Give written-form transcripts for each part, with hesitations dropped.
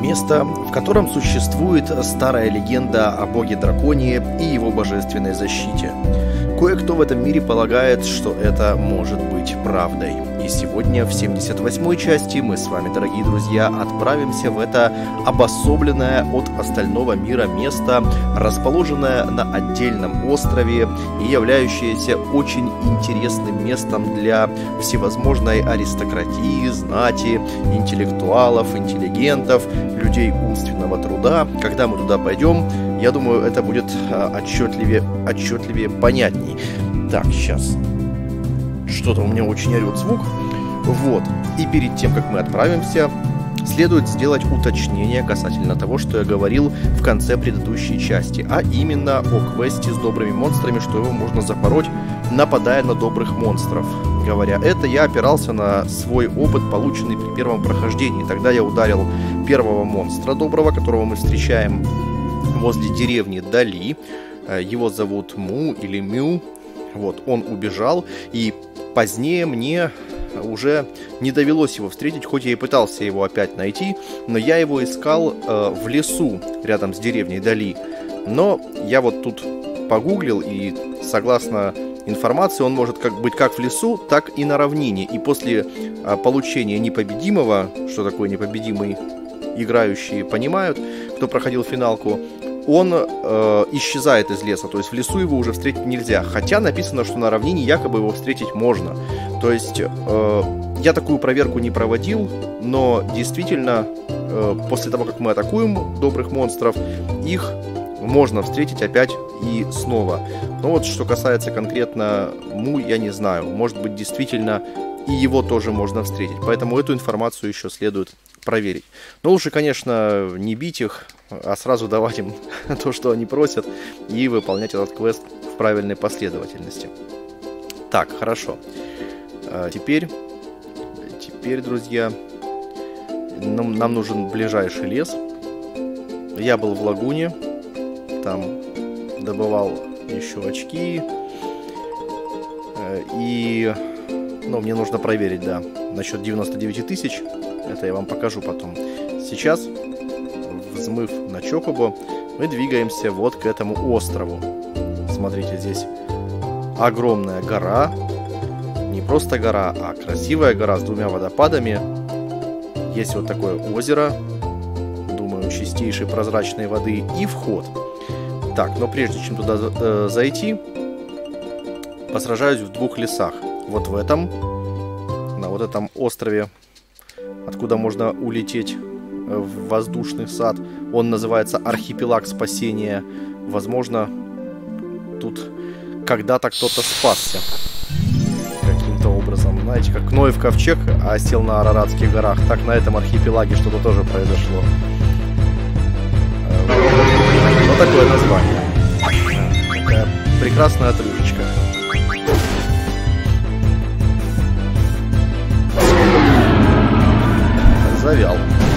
Место, в котором существует старая легенда о боге-драконе и его божественной защите. Кое-кто в этом мире полагает, что это может быть правдой. И сегодня в 78-й части мы с вами, дорогие друзья, отправимся в это обособленное от остального мира место, расположенное на отдельном острове и являющееся очень интересным местом для всевозможной аристократии, знати, интеллектуалов, интеллигентов, людей умственного труда. Когда мы туда пойдем, я думаю, это будет отчетливее, понятней. Так, сейчас. Что-то у меня очень орет звук. Вот. И перед тем, как мы отправимся, следует сделать уточнение касательно того, что я говорил в конце предыдущей части, а именно о квесте с добрыми монстрами, что его можно запороть, нападая на добрых монстров. Говоря это, я опирался на свой опыт, полученный при первом прохождении. Тогда я ударил первого монстра доброго, которого мы встречаем возле деревни Дали. Его зовут Му или Мю. Вот, он убежал, и позднее мне уже не довелось его встретить, хоть я и пытался его опять найти, но я его искал в лесу рядом с деревней Дали. Но я вот тут погуглил, и согласно информации, он может быть как в лесу, так и на равнине. И после получения непобедимого, что такое непобедимый, играющие понимают, кто проходил финалку, он исчезает из леса, то есть в лесу его уже встретить нельзя. Хотя написано, что на равнине якобы его встретить можно. То есть я такую проверку не проводил, но действительно после того, как мы атакуем добрых монстров, их можно встретить опять и снова. Но вот что касается конкретно Му, я не знаю. Может быть, действительно и его тоже можно встретить. Поэтому эту информацию еще следует проверить. Но лучше, конечно, не бить их, а сразу давать им то, что они просят, и выполнять этот квест в правильной последовательности. Так, хорошо. Теперь, друзья, нам нужен ближайший лес. Я был в лагуне, там добывал еще очки, и мне нужно проверить, да, насчет 99 тысяч. Это я вам покажу потом. Сейчас, взмыв на Чокобо, мы двигаемся вот к этому острову. Смотрите, здесь огромная гора. Не просто гора, а красивая гора с двумя водопадами. Есть вот такое озеро, думаю, чистейшей прозрачной воды, и вход. Так, но прежде чем туда зайти, посражаюсь в двух лесах. Вот в этом, на вот этом острове, откуда можно улететь в воздушный сад. Он называется Архипелаг Спасения. Возможно, тут когда-то кто-то спасся каким-то образом. Знаете, как Ноев ковчег осел на Араратских горах, так на этом архипелаге что-то тоже произошло. Вот такое название. Такая прекрасная отрыжечка. Завял.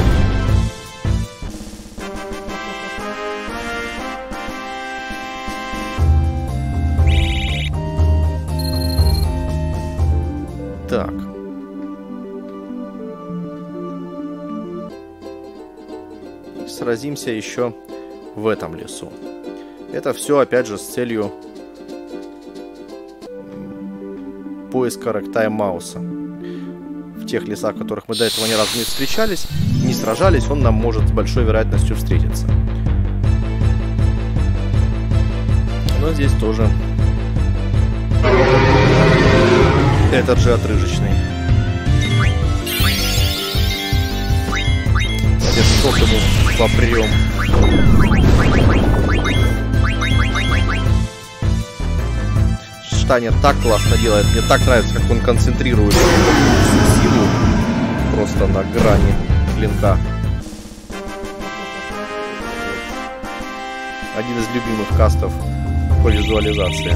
Так. И сразимся еще в этом лесу. Это все, опять же, с целью поиска Ректаймауса. В тех лесах, в которых мы до этого ни разу не встречались, не сражались, он нам может с большой вероятностью встретиться. Но здесь тоже этот же отрыжечный. Давайте сок ему попрем. Штанер так классно делает, мне так нравится, как он концентрирует силу просто на грани клинка. Один из любимых кастов по визуализации.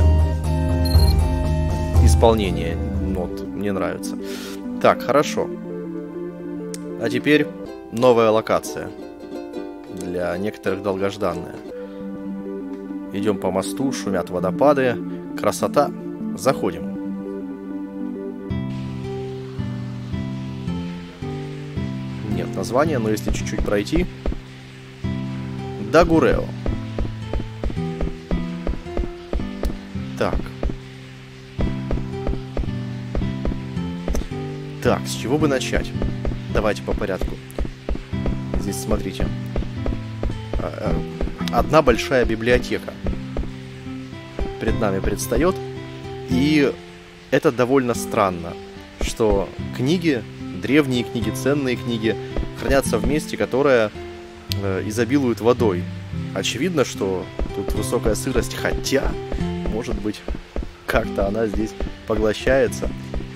Исполнение нот мне нравится. Так, хорошо. А теперь новая локация. Для некоторых долгожданная. Идем по мосту, шумят водопады. Красота. Заходим. Нет, название, но если чуть-чуть пройти... Дагурео. Так. Так, с чего бы начать? Давайте по порядку. Здесь, смотрите. Одна большая библиотека перед нами предстает. И это довольно странно, что книги, древние книги, ценные книги хранятся в месте, которое изобилует водой. Очевидно, что тут высокая сырость, хотя, может быть, как-то она здесь поглощается.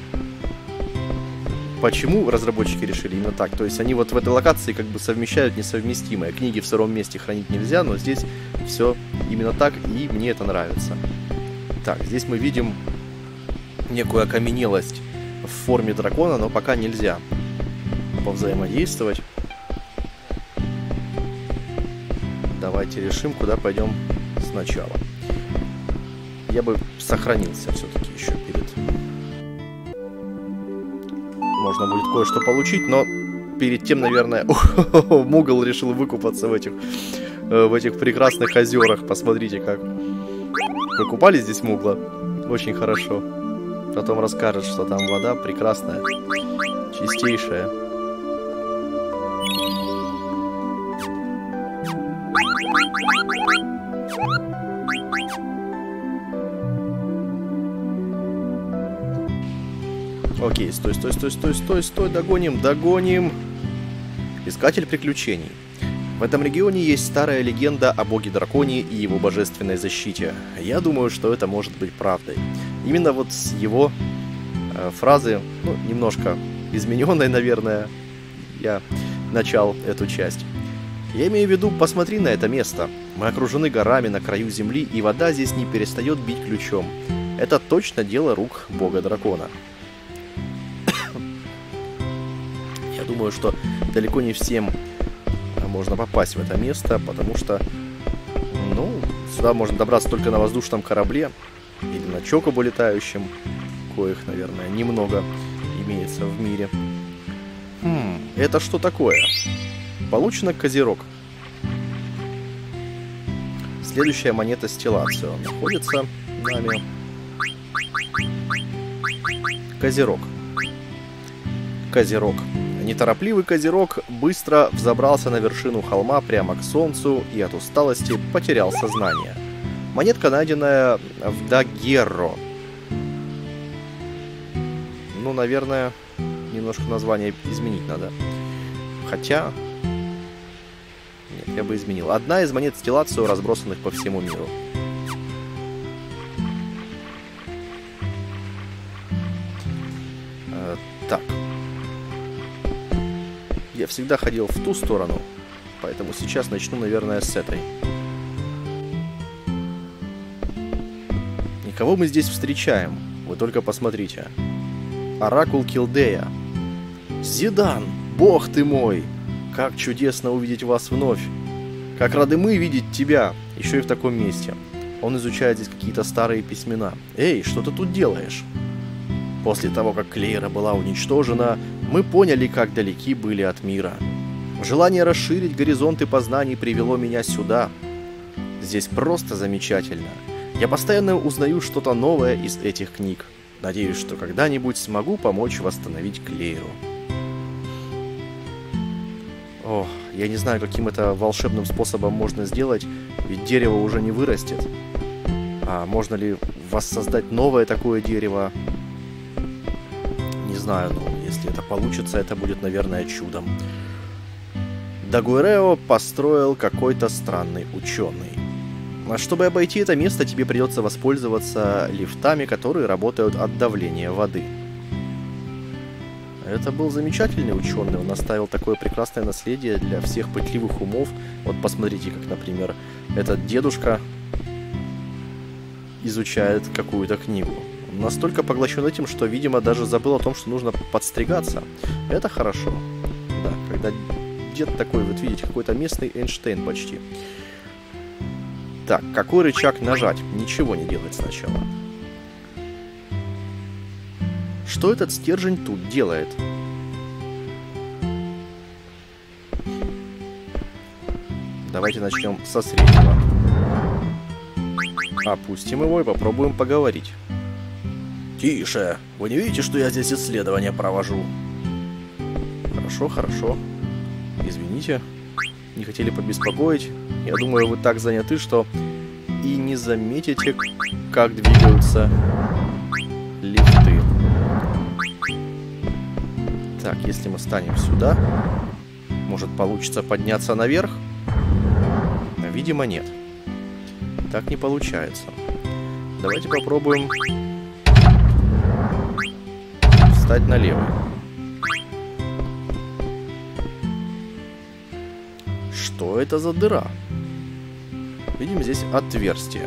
Почему разработчики решили именно так? То есть они вот в этой локации как бы совмещают несовместимое. Книги в сыром месте хранить нельзя, но здесь все именно так, и мне это нравится. Так, здесь мы видим некую окаменелость в форме дракона, но пока нельзя повзаимодействовать. Давайте решим, куда пойдем сначала. Я бы сохранился все-таки еще перед... Можно будет кое-что получить, но перед тем, наверное... Мугл решил выкупаться в этих прекрасных озерах. Посмотрите, как. Вы купались здесь, Мугла? Очень хорошо. Потом расскажет, что там вода прекрасная, чистейшая. Окей, стой, догоним. Искатель приключений. В этом регионе есть старая легенда о боге-драконе и его божественной защите. Я думаю, что это может быть правдой. Именно вот с его фразы, ну, немножко измененной, наверное, я начал эту часть. Я имею в виду, посмотри на это место. Мы окружены горами на краю земли, и вода здесь не перестает бить ключом. Это точно дело рук бога-дракона. Я думаю, что далеко не всем можно попасть в это место, потому что, ну, сюда можно добраться только на воздушном корабле или на чокобо летающем, коих, наверное, немного имеется в мире. Это что такое? Получено козерог. Следующая монета Стеллацио находится нами. Козерог. Козерог. Неторопливый козерог быстро взобрался на вершину холма прямо к солнцу и от усталости потерял сознание. Монетка, найденная в Дагерро. Ну, наверное, немножко название изменить надо. Хотя... Нет, я бы изменил. Одна из монет Стеллацио, разбросанных по всему миру. Так. Я всегда ходил в ту сторону, поэтому сейчас начну, наверное, с этой. И кого мы здесь встречаем? Вы только посмотрите. Оракул Килдея. Зидан, бог ты мой! Как чудесно увидеть вас вновь! Как рады мы видеть тебя, еще и в таком месте. Он изучает здесь какие-то старые письмена. Эй, что ты тут делаешь? После того, как Клейра была уничтожена, мы поняли, как далеки были от мира. Желание расширить горизонты познаний привело меня сюда. Здесь просто замечательно. Я постоянно узнаю что-то новое из этих книг. Надеюсь, что когда-нибудь смогу помочь восстановить Клейру. Ох, я не знаю, каким это волшебным способом можно сделать, ведь дерево уже не вырастет. А можно ли воссоздать новое такое дерево? Не знаю, но если это получится, это будет, наверное, чудом. Дагурео построил какой-то странный ученый. А чтобы обойти это место, тебе придется воспользоваться лифтами, которые работают от давления воды. Это был замечательный ученый, он оставил такое прекрасное наследие для всех пытливых умов. Вот посмотрите, как, например, этот дедушка изучает какую-то книгу. Он настолько поглощен этим, что, видимо, даже забыл о том, что нужно подстригаться. Это хорошо. Да, когда дед такой, вот видите, какой-то местный Эйнштейн почти. Так, какой рычаг нажать? Ничего не делать сначала. Что этот стержень тут делает? Давайте начнем со среднего. Опустим его и попробуем поговорить. Тише! Вы не видите, что я здесь исследования провожу? Хорошо, хорошо. Извините. Не хотели побеспокоить. Я думаю, вы так заняты, что и не заметите, как двигаются лифты. Так, если мы станем сюда, может получится подняться наверх? Видимо, нет. Так не получается. Давайте попробуем встать на левый. Что это за дыра? Видим здесь отверстие.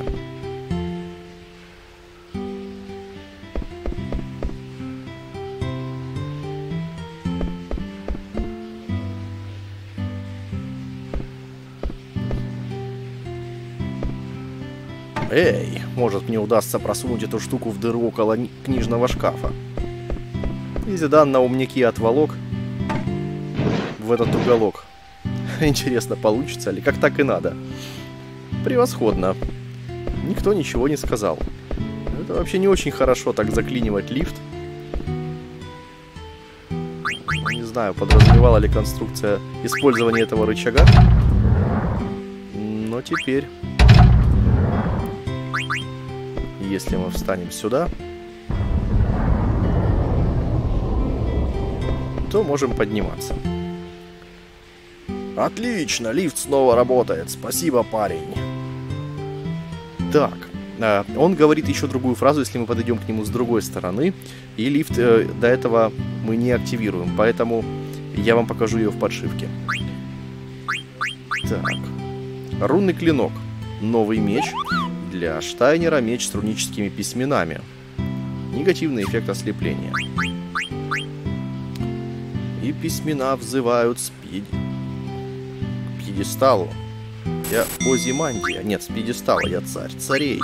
Эй, может мне удастся просунуть эту штуку в дыру около книжного шкафа. Если данный умняки отволок в этот уголок. Интересно, получится ли? Как так и надо. Превосходно. Никто ничего не сказал. Это вообще не очень хорошо так заклинивать лифт. Не знаю, подразумевала ли конструкция использование этого рычага. Но теперь... Если мы встанем сюда, то можем подниматься. Отлично, лифт снова работает. Спасибо, парень. Так, он говорит еще другую фразу, если мы подойдем к нему с другой стороны. И лифт до этого мы не активируем, поэтому я вам покажу ее в подшивке. Так, рунный клинок. Новый меч. Для Штайнера меч с руническими письменами. Негативный эффект ослепления. И письмена взывают с пьедесталу. Я Озимандия. Нет, с пьедестала. Я царь царей.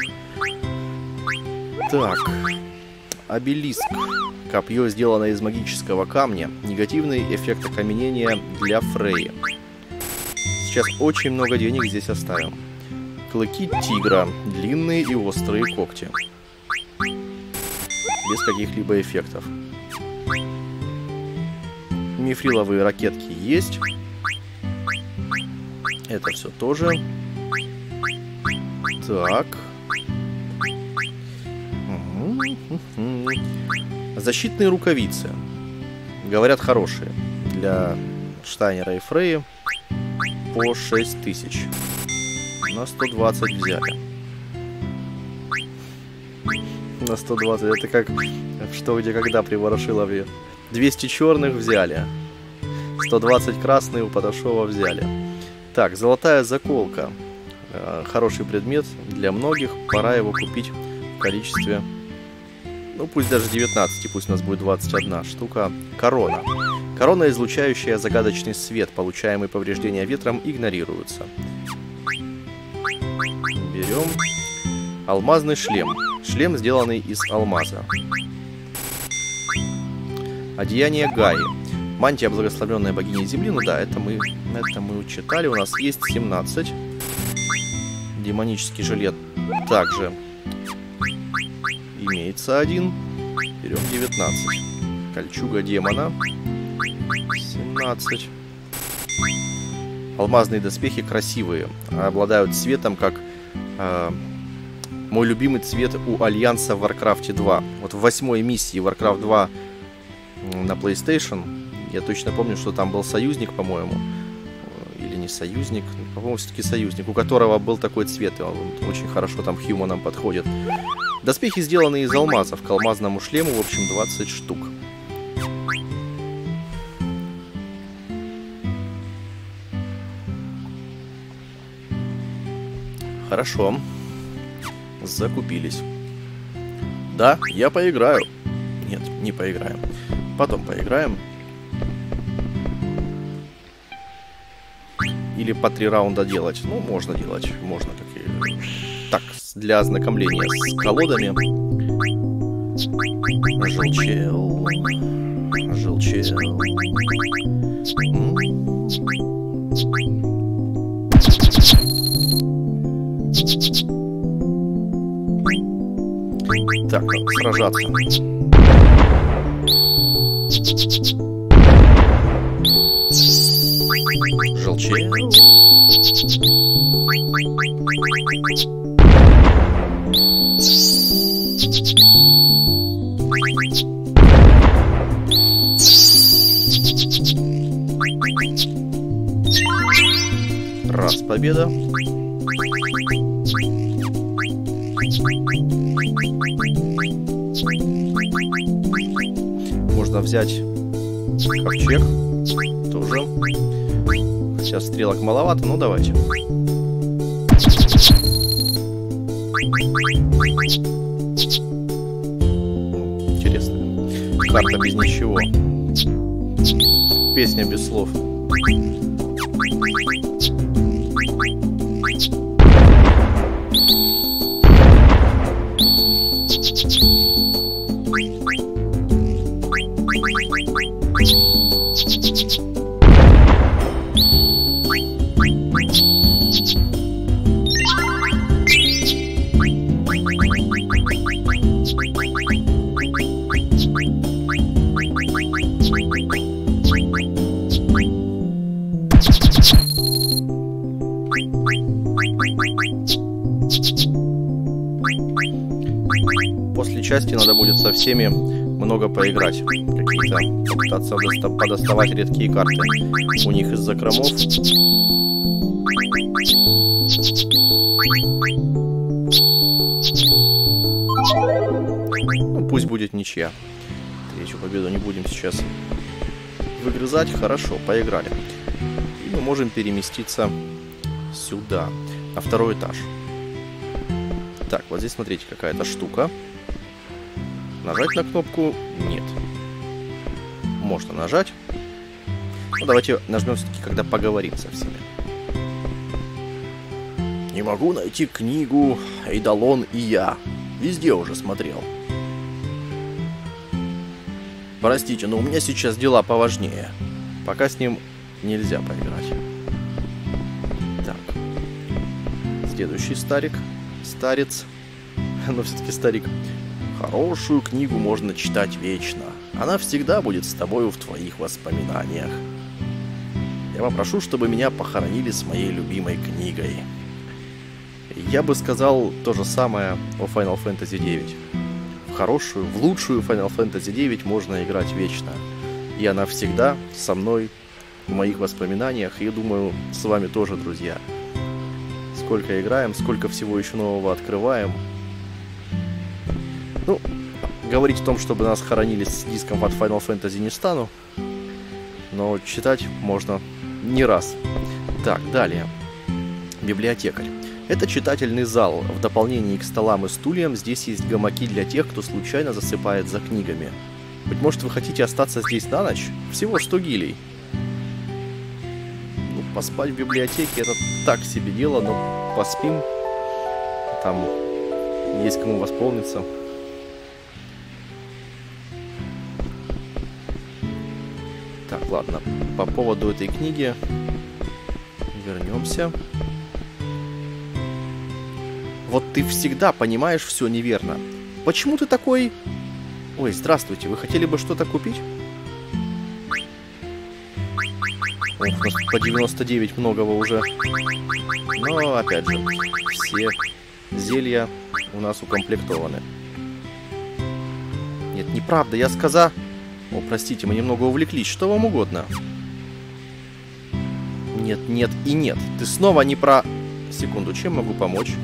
Так. Обелиск. Копье сделано из магического камня. Негативный эффект окаменения для Фреи. Сейчас очень много денег здесь оставим. Клыки тигра. Длинные и острые когти. Без каких-либо эффектов. Мифриловые ракетки есть. Это все тоже. Так. Защитные рукавицы. Говорят, хорошие. Для Штайнера и Фреи по 6000. На 120 взяли. На 120. Это как что, где, когда при Ворошилове. 200 черных взяли. 120 красные у Паташова взяли. Так, золотая заколка. Хороший предмет для многих. Пора его купить в количестве... Ну, пусть даже 19, пусть у нас будет 21 штука. Корона. Корона, излучающая загадочный свет. Получаемые повреждения ветром игнорируются. Берем. Алмазный шлем. Шлем, сделанный из алмаза. Одеяние Гаи. Мантия, благословленная богиней Земли. Ну да, это мы учитали. У нас есть 17. Демонический жилет также имеется один. Берем 19. Кольчуга демона. 17. Алмазные доспехи красивые. Обладают цветом, как мой любимый цвет у Альянса в Warcraft 2. Вот в 8-й миссии Warcraft 2 на PlayStation. Я точно помню, что там был союзник, по-моему. Или не союзник. По-моему, все-таки союзник, у которого был такой цвет. И он очень хорошо там хьюманам подходит. Доспехи сделаны из алмазов. К алмазному шлему, в общем, 20 штук. Хорошо. Закупились. Да, я поиграю. Нет, не поиграем. Потом поиграем. Или по 3 раунда делать. Ну, можно делать. Можно такие. Так, для ознакомления с колодами. Желчел. Желчел. Так, надо сражаться. Желчей. Раз победа. Можно взять ковчег. Тоже. Сейчас стрелок маловато, но давайте. Интересно. Карта без ничего. Песня без слов. После части надо будет со всеми много поиграть. Какие-то попытаться подоставать редкие карты у них из закромов. Ну, пусть будет ничья. Третью победу не будем сейчас выгрызать. Хорошо, поиграли. И мы можем переместиться сюда, на второй этаж. Так, вот здесь смотрите, какая-то штука. Нажать на кнопку? Нет. Можно нажать. Ну, давайте нажмем все-таки, когда поговорим со всеми. Не могу найти книгу Эйдолон и я. Везде уже смотрел. Простите, но у меня сейчас дела поважнее. Пока с ним нельзя поиграть. Так. Следующий старец. Но все-таки старик. Хорошую книгу можно читать вечно. Она всегда будет с тобою в твоих воспоминаниях. Я попрошу, чтобы меня похоронили с моей любимой книгой. Я бы сказал то же самое о Final Fantasy IX. В лучшую Final Fantasy IX можно играть вечно. И она всегда со мной в моих воспоминаниях. И думаю, с вами тоже, друзья. Сколько играем, сколько всего еще нового открываем. Ну, говорить о том, чтобы нас хоронили с диском от Final Fantasy не стану. Но читать можно не раз. Так, далее. Библиотекарь. Это читательный зал. В дополнение к столам и стульям здесь есть гамаки для тех, кто случайно засыпает за книгами. Быть может, вы хотите остаться здесь на ночь? Всего 100 гилей. Ну, поспать в библиотеке это так себе дело, но поспим. Там есть кому восполниться. Так, ладно. По поводу этой книги вернемся. Вот ты всегда понимаешь все неверно. Почему ты такой... Ой, здравствуйте, вы хотели бы что-то купить? Ох, у нас по 99 многого уже. Но, опять же, все зелья у нас укомплектованы. Нет, неправда, я сказал... О, простите, мы немного увлеклись. Что вам угодно? Нет, нет и нет. Ты снова не про... Секунду, чем могу помочь?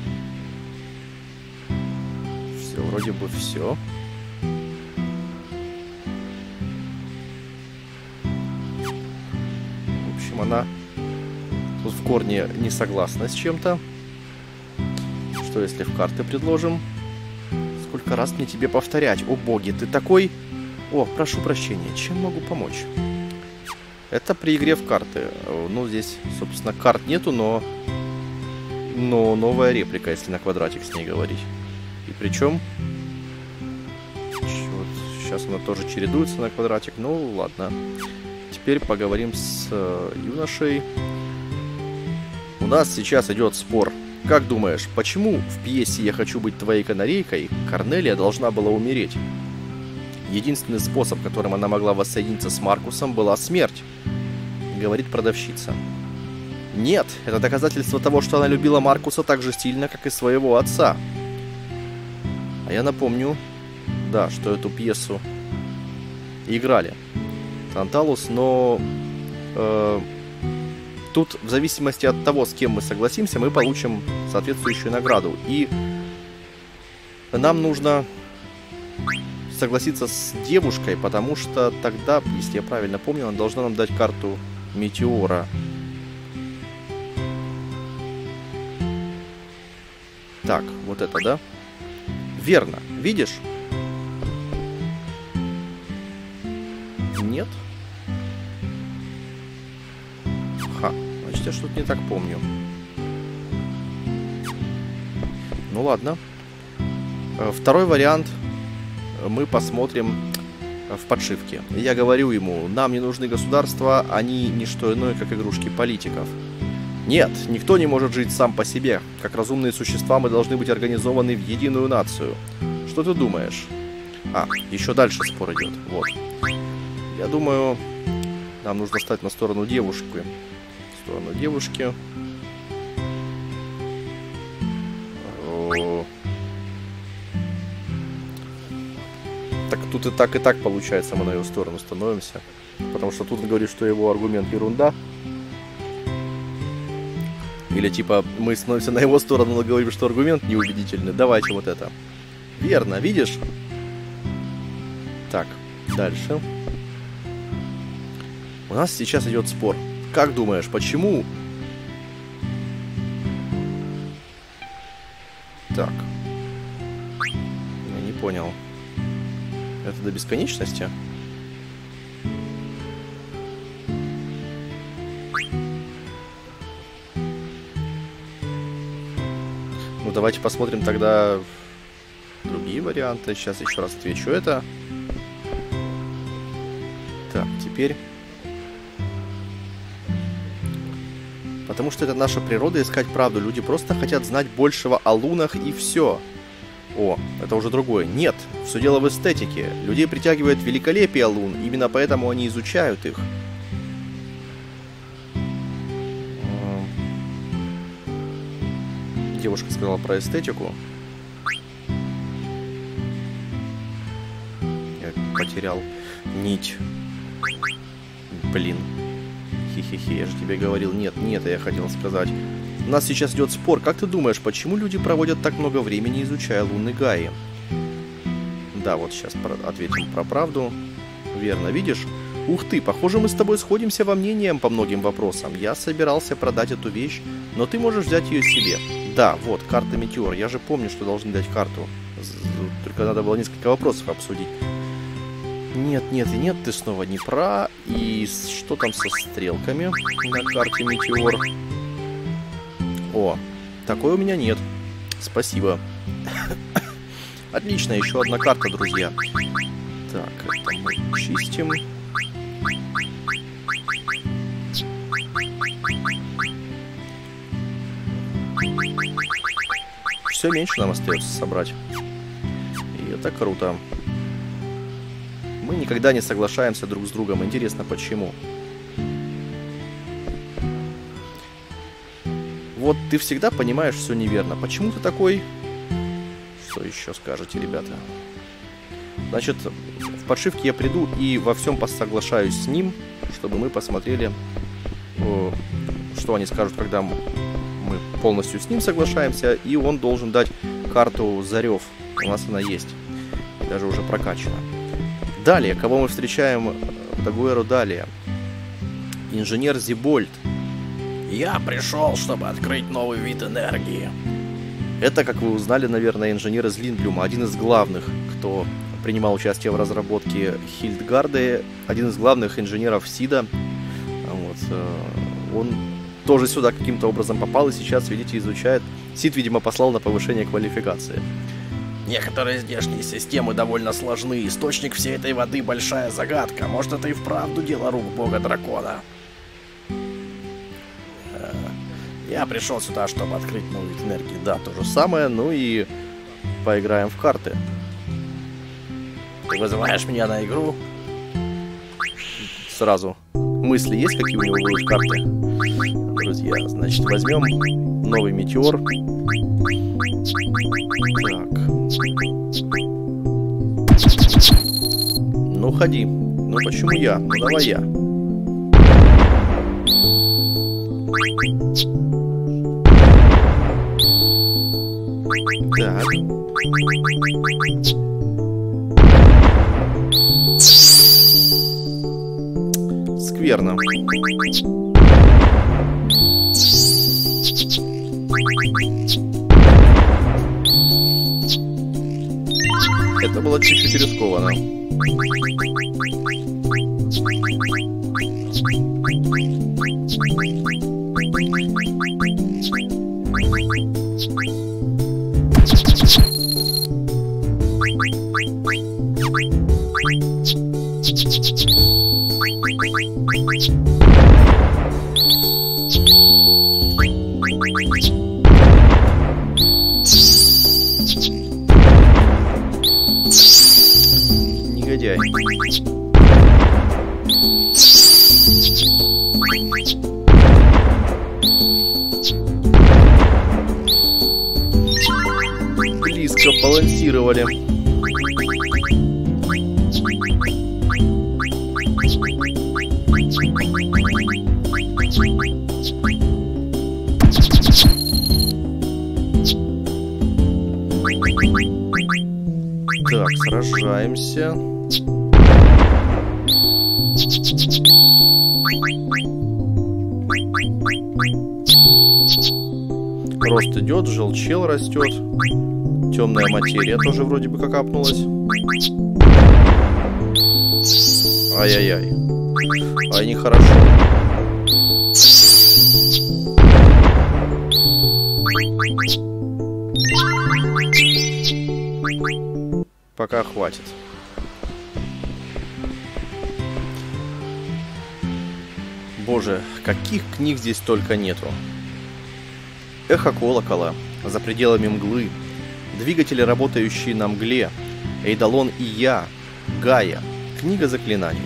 Все, вроде бы все. В общем, она тут в корне не согласна с чем-то. Что если в карты предложим? Сколько раз мне тебе повторять? О боги, ты такой... О, прошу прощения, чем могу помочь? Это при игре в карты. Ну, здесь, собственно, карт нету, но новая реплика, если на квадратик с ней говорить. И причем... Вот, сейчас она тоже чередуется на квадратик. Ну, ладно. Теперь поговорим с юношей. У нас сейчас идет спор. Как думаешь, почему в пьесе «Я хочу быть твоей канарейкой» Корнелия должна была умереть? Единственный способ, которым она могла воссоединиться с Маркусом, была смерть, говорит продавщица. Нет, это доказательство того, что она любила Маркуса так же сильно, как и своего отца. А я напомню, да, что эту пьесу играли Танталус, но тут в зависимости от того, с кем мы согласимся, мы получим соответствующую награду. И нам нужно согласиться с девушкой, потому что тогда, если я правильно помню, она должна нам дать карту Метеора. Так, вот это, да? Верно. Видишь? Нет? Ха, значит, я что-то не так помню. Ну ладно. Второй вариант мы посмотрим в подшивке. Я говорю ему, нам не нужны государства, они не что иное, как игрушки политиков. Нет, никто не может жить сам по себе. Как разумные существа мы должны быть организованы в единую нацию. Что ты думаешь? А, еще дальше спор идет. Вот. Я думаю, нам нужно стать на сторону девушки. В сторону девушки. Так тут и так получается, мы на его сторону становимся. Потому что тут он говорит, что его аргумент ерунда. Или типа мы становимся на его сторону, но говорим, что аргумент неубедительный. Давайте вот это. Верно, видишь? Так, дальше. У нас сейчас идет спор. Как думаешь, почему? Так. Я не понял. Это до бесконечности? Ну, давайте посмотрим тогда другие варианты. Сейчас еще раз отвечу это. Так, теперь... Потому что это наша природа искать правду. Люди просто хотят знать большего о лунах и все. О, это уже другое. Нет, все дело в эстетике. Людей притягивает великолепие лун. Именно поэтому они изучают их. Девушка сказала про эстетику. Я потерял нить. Блин. Хе-хе-хе, я же тебе говорил. Нет, я хотел сказать. У нас сейчас идет спор. Как ты думаешь, почему люди проводят так много времени, изучая луны Гаи? Да, вот сейчас ответим про правду. Верно, видишь? Ух ты, похоже, мы с тобой сходимся во мнениях по многим вопросам. Я собирался продать эту вещь, но ты можешь взять ее себе. Да, вот, карта Метеор. Я же помню, что должны дать карту. Только надо было несколько вопросов обсудить. Нет, ты снова не про. И что там со стрелками на карте Метеор? О, такой у меня нет. Спасибо. Отлично, еще одна карта, друзья. Так, это мы чистим. Все меньше нам остается собрать. И это круто. Мы никогда не соглашаемся друг с другом. Интересно, почему? Вот ты всегда понимаешь все неверно. Почему ты такой? Что еще скажете, ребята? Значит, в подшивке я приду и во всем посоглашаюсь с ним, чтобы мы посмотрели, что они скажут, когда мы полностью с ним соглашаемся. И он должен дать карту Зарев. У нас она есть. И даже уже прокачана. Далее, кого мы встречаем? Дагуэру далее. Инженер Зибольд. Я пришел, чтобы открыть новый вид энергии. Это, как вы узнали, наверное, инженер из Линдблюма. Один из главных, кто принимал участие в разработке Хильдгарда. Один из главных инженеров Сида. Вот. Он тоже сюда каким-то образом попал и сейчас, видите, изучает. Сид, видимо, послал на повышение квалификации. Некоторые здешние системы довольно сложны. Источник всей этой воды — большая загадка. Может, это и вправду дело рук бога-дракона. Я пришел сюда, чтобы открыть новые энергии. Да, то же самое. Ну и поиграем в карты. Ты вызываешь меня на игру? Сразу. Мысли есть, какие у него будут карты? Друзья, значит, возьмем новый метеор. Так. Ну, ходи. Ну, почему я? Ну, давай я. Так. Скверно. Это было чуть-чуть рискованно. Негодяй. Близко балансировали. Так, сражаемся. Рост идет, желчел растет. Темная материя тоже вроде бы как апнулась. Ай-яй-яй. Ай, нехорошо. Пока хватит. Боже, каких книг здесь только нету. Эхо колокола, за пределами мглы, двигатели, работающие на мгле, Эйдолон и я, Гая, книга заклинаний.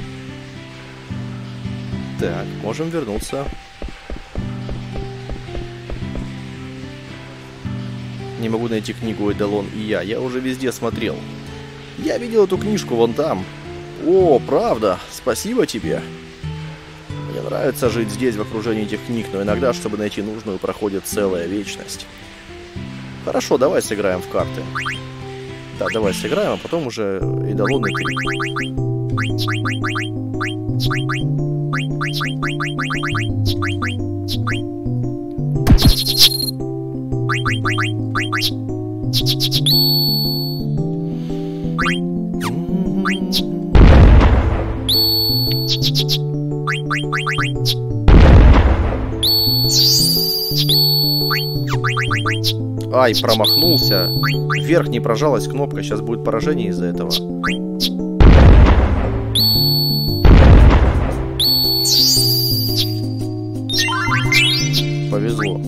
Так, можем вернуться. Не могу найти книгу Эйдолон и я уже везде смотрел. Я видел эту книжку вон там. О, правда, спасибо тебе. Мне нравится жить здесь, в окружении этих книг, но иногда, чтобы найти нужную, проходит целая вечность. Хорошо, давай сыграем в карты. Да, давай сыграем, а потом уже Эйдолон и ты. Ай, промахнулся. Вверх не прожалась кнопка. Сейчас будет поражение из-за этого. Повезло.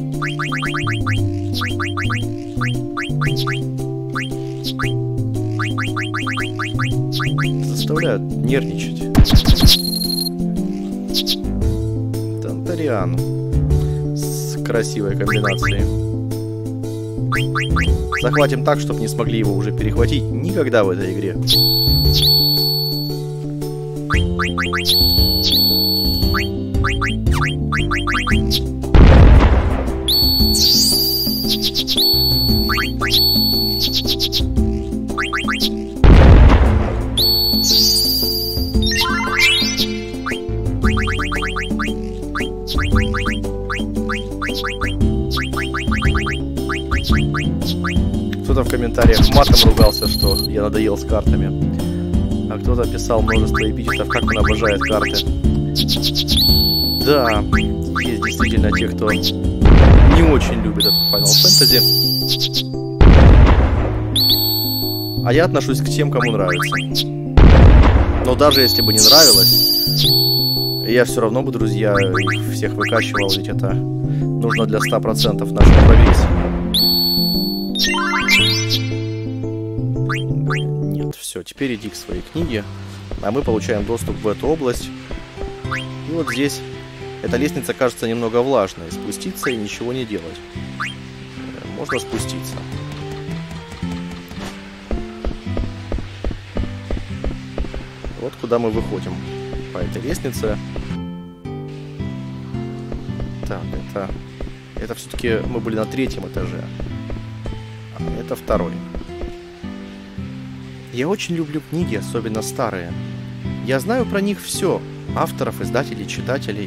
Заставляют нервничать. Тантариан. С красивой комбинацией. Захватим так, чтобы не смогли его уже перехватить никогда в этой игре. Кто-то в комментариях матом ругался, что я надоел с картами. А кто-то писал множество эпитетов, как он обожает карты. Да, есть действительно те, кто не очень любит этот Final Fantasy. А я отношусь к тем, кому нравится. Но даже если бы не нравилось, И я все равно бы, друзья, их всех выкачивал, ведь это нужно для 100% нашего прогресса. Нет, все, теперь иди к своей книге, а мы получаем доступ в эту область. И вот здесь эта лестница кажется немного влажной. Спуститься и ничего не делать. Можно спуститься. Вот куда мы выходим по этой лестнице. Так, это все-таки мы были на 3-м этаже. А это 2-й. Я очень люблю книги, особенно старые. Я знаю про них все. Авторов, издателей, читателей.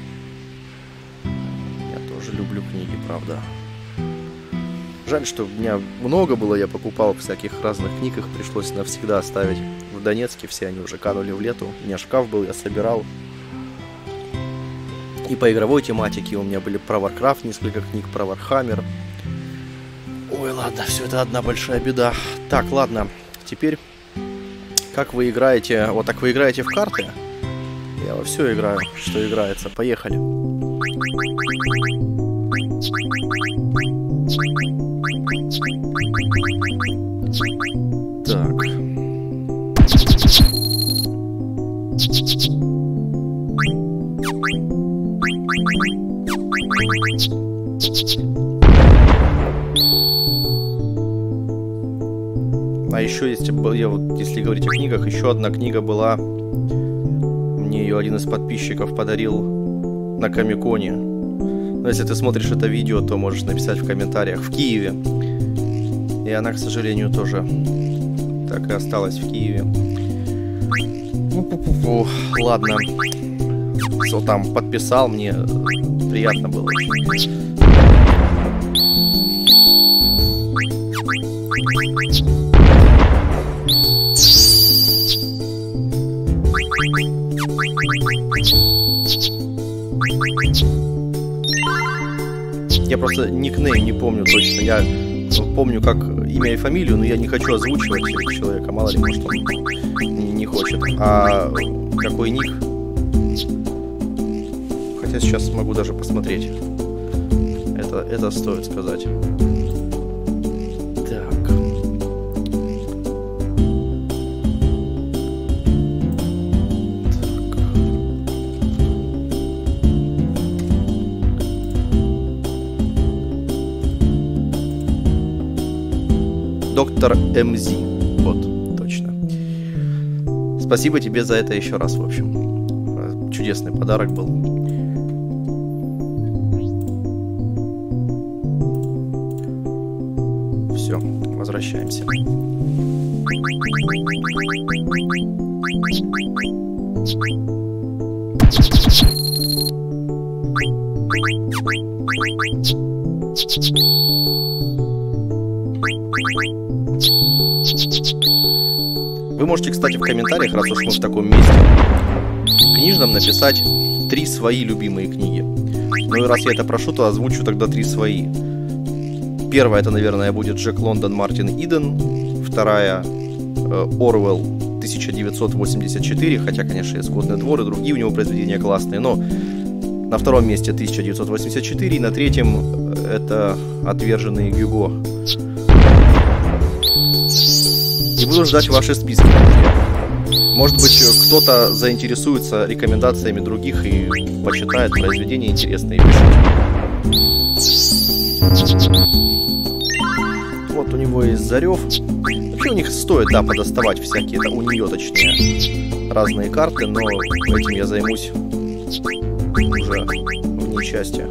Я тоже люблю книги, правда. Жаль, что у меня много было, я покупал всяких разных книг, их пришлось навсегда оставить в Донецке, все они уже канули в лету. У меня шкаф был, я собирал. И по игровой тематике у меня были про Warcraft, несколько книг про Warhammer. Ой, ладно, все это одна большая беда. Так, ладно, теперь, как вы играете? Вот так вы играете в карты? Я во все играю, что играется. Поехали. Так. А еще если говорить о книгах, еще одна книга была. Мне ее один из подписчиков подарил на Комик-коне. Но если ты смотришь это видео, то можешь написать в комментариях: в Киеве. И она, к сожалению, тоже так и осталась в Киеве. Ладно. Кто там подписал, мне приятно было. Я просто никнейм не помню точно. Я помню как имя и фамилию, но я не хочу озвучивать человека. Мало ли, может, он не хочет. А какой ник? Хотя сейчас могу даже посмотреть. Это стоит сказать. Так. Доктор МЗ. Вот, точно. Спасибо тебе за это еще раз, в общем. Чудесный подарок был. Все, возвращаемся. Вы можете, кстати, в комментариях, раз уж мы в таком месте книжном, написать 3 свои любимые книги. Ну и раз я это прошу, то озвучу тогда 3 свои. Первая, это, наверное, будет Джек Лондон, Мартин Иден. Вторая Орвелл 1984, хотя, конечно, и Скотный двор, и другие у него произведения классные, но на втором месте 1984, и на третьем это Отверженные Гюго. И буду ждать ваши списки, друзья. Может быть, кто-то заинтересуется рекомендациями других и почитает произведения интересные. Пишите. Вот у него есть Зарев. Вообще у них стоит, да, подоставать всякие, это у нее, точнее, разные карты, но этим я займусь уже вне части.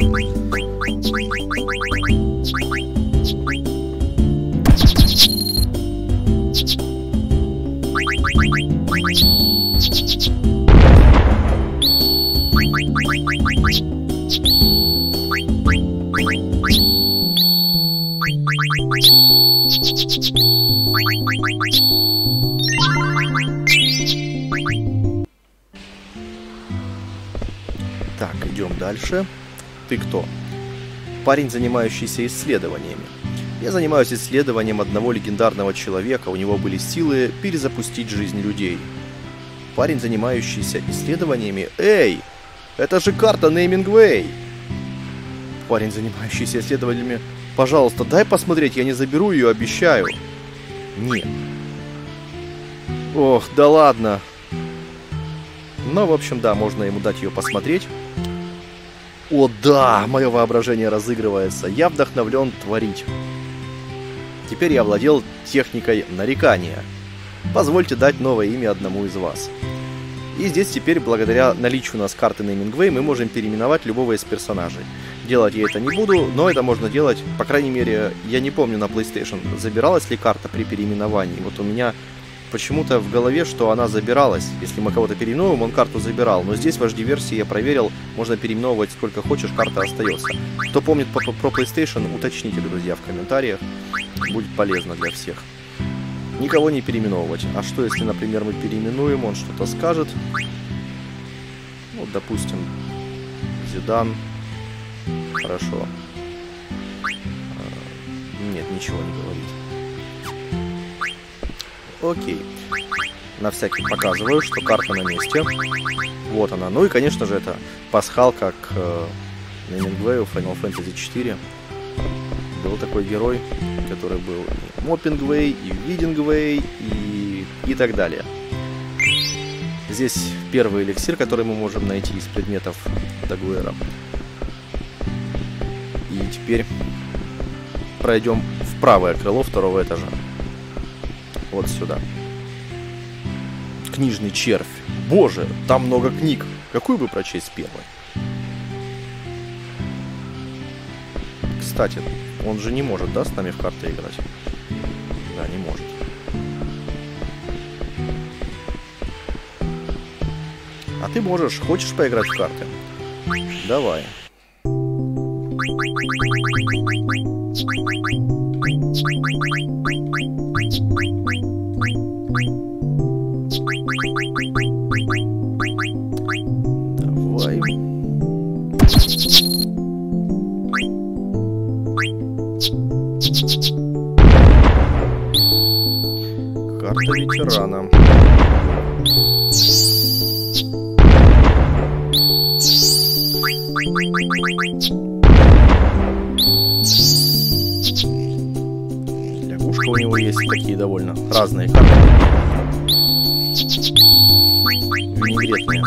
Так, идем дальше. Ты кто? Парень, занимающийся исследованиями. Я занимаюсь исследованием одного легендарного человека. У него были силы перезапустить жизнь людей. Парень, занимающийся исследованиями. Эй! Это же карта Неймингвей! Парень, занимающийся исследованиями. Пожалуйста, дай посмотреть, я не заберу ее, обещаю. Нет. Ох, да ладно. Ну, в общем, да, можно ему дать ее посмотреть. О, да, мое воображение разыгрывается. Я вдохновлен творить. Теперь я овладел техникой нарекания. Позвольте дать новое имя одному из вас. И здесь теперь, благодаря наличию у нас карты Неймингвей, мы можем переименовать любого из персонажей. Делать я это не буду, но это можно делать, по крайней мере, я не помню на PlayStation, забиралась ли карта при переименовании. Вот у меня почему-то в голове, что она забиралась. Если мы кого-то переименуем, он карту забирал. Но здесь в HD-версии я проверил, можно переименовывать сколько хочешь, карта остается. Кто помнит про PlayStation, уточните, друзья, в комментариях. Будет полезно для всех. Никого не переименовывать. А что, если, например, мы переименуем, он что-то скажет? Ну, допустим, Зидан. Хорошо. Нет, ничего не говорит. Окей. На всякий показываю, что карта на месте. Вот она. Ну и, конечно же, это пасхалка к Неймингвею, Final Fantasy 4. Был такой герой, который был и Моппингвей, и Видингвей, и так далее. Здесь первый эликсир, который мы можем найти из предметов Дагуэра. И теперь пройдем в правое крыло второго этажа. Вот сюда. Книжный червь. Боже, там много книг. Какую бы прочесть первой? Кстати, он же не может, да, с нами в карты играть? Да, не может. А ты можешь. Хочешь поиграть в карты? Давай. Давай. Карта ветерана. Лягушка у него есть, такие довольно разные карты. Винегретные.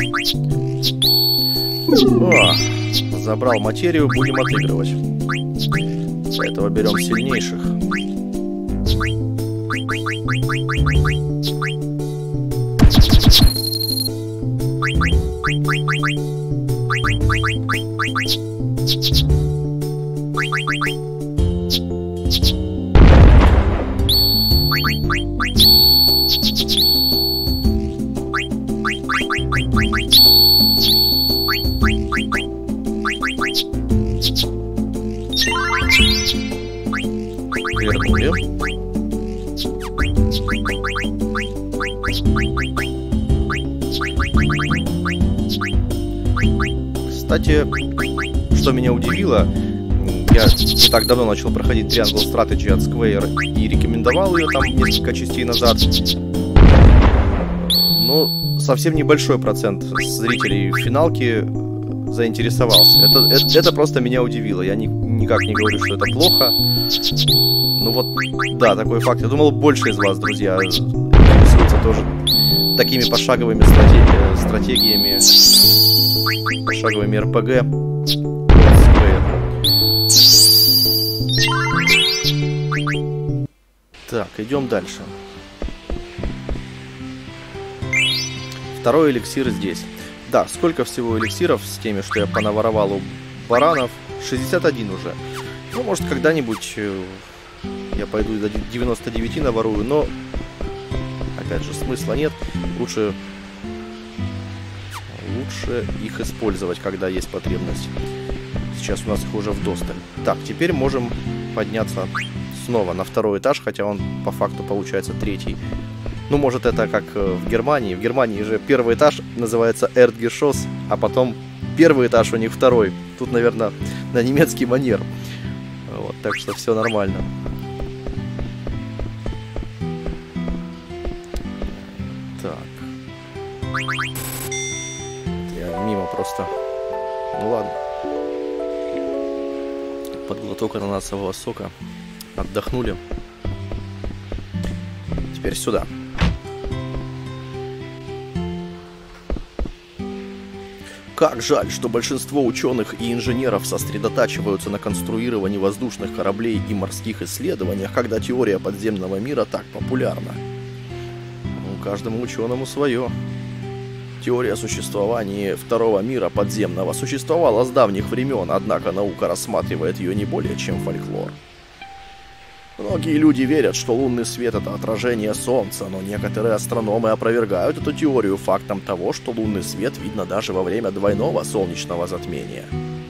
О, забрал материю, будем отыгрывать. Для этого берем сильнейших. Кстати, что меня удивило, я не так давно начал проходить Triangle Strategy от Square и рекомендовал ее там несколько частей назад. Но совсем небольшой процент зрителей финалки заинтересовался. Это просто меня удивило. Я никак не говорю, что это плохо. Ну вот, да, такой факт. Я думал, больше из вас, друзья, интересуются тоже такими пошаговыми стратегиями, пошаговыми РПГ. Так, идем дальше. Второй эликсир здесь. Да, сколько всего эликсиров с теми, что я понаворовал у баранов? 61 уже. Ну, может, когда-нибудь я пойду до 99 наворую, но, опять же, смысла нет. Лучше их использовать, когда есть потребность. Сейчас у нас их уже вдосталь. Так, теперь можем подняться снова на второй этаж, хотя он по факту получается третий. Ну, может, это как в Германии. В Германии же первый этаж называется Erdgeschoss, а потом первый этаж у них второй. Тут, наверное, на немецкий манер. Вот, так что все нормально. Так. Я мимо просто. Ну ладно. Под глоток ананасового сока. Отдохнули. Теперь сюда. Как жаль, что большинство ученых и инженеров сосредотачиваются на конструировании воздушных кораблей и морских исследованиях, когда теория подземного мира так популярна. Каждому ученому свое. Теория существования второго мира подземного существовала с давних времен, однако наука рассматривает ее не более чем фольклор. Многие люди верят, что лунный свет — это отражение Солнца, но некоторые астрономы опровергают эту теорию фактом того, что лунный свет видно даже во время двойного солнечного затмения.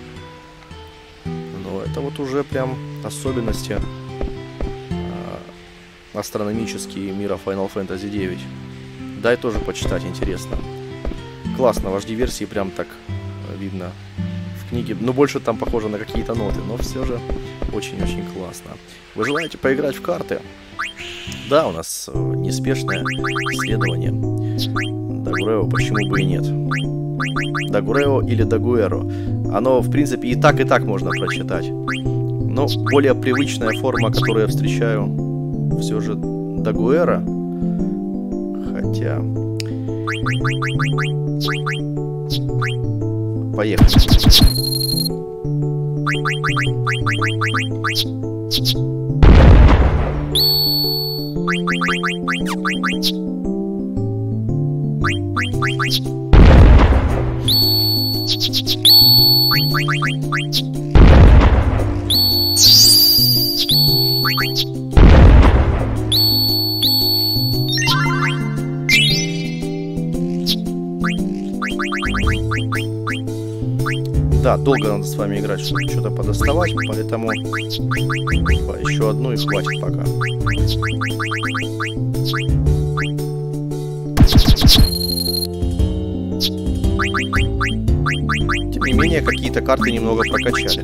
Но это вот уже прям особенности астрономические мира Final Fantasy 9. Дай тоже почитать, интересно. Классно, в HD-версии прям так видно в книге. Ну, больше там похоже на какие-то ноты, но все же очень-очень классно. Вы желаете поиграть в карты? Да, у нас неспешное исследование. Дагурео, почему бы и нет? Дагурео или Дагуэро. Оно, в принципе, и так можно прочитать. Но более привычная форма, которую я встречаю, все же Дагуэро. Хотя... Поехали. Да, долго надо с вами играть, чтобы что-то подоставать, поэтому еще одну и хватит пока. Тем не менее, какие-то карты немного прокачали.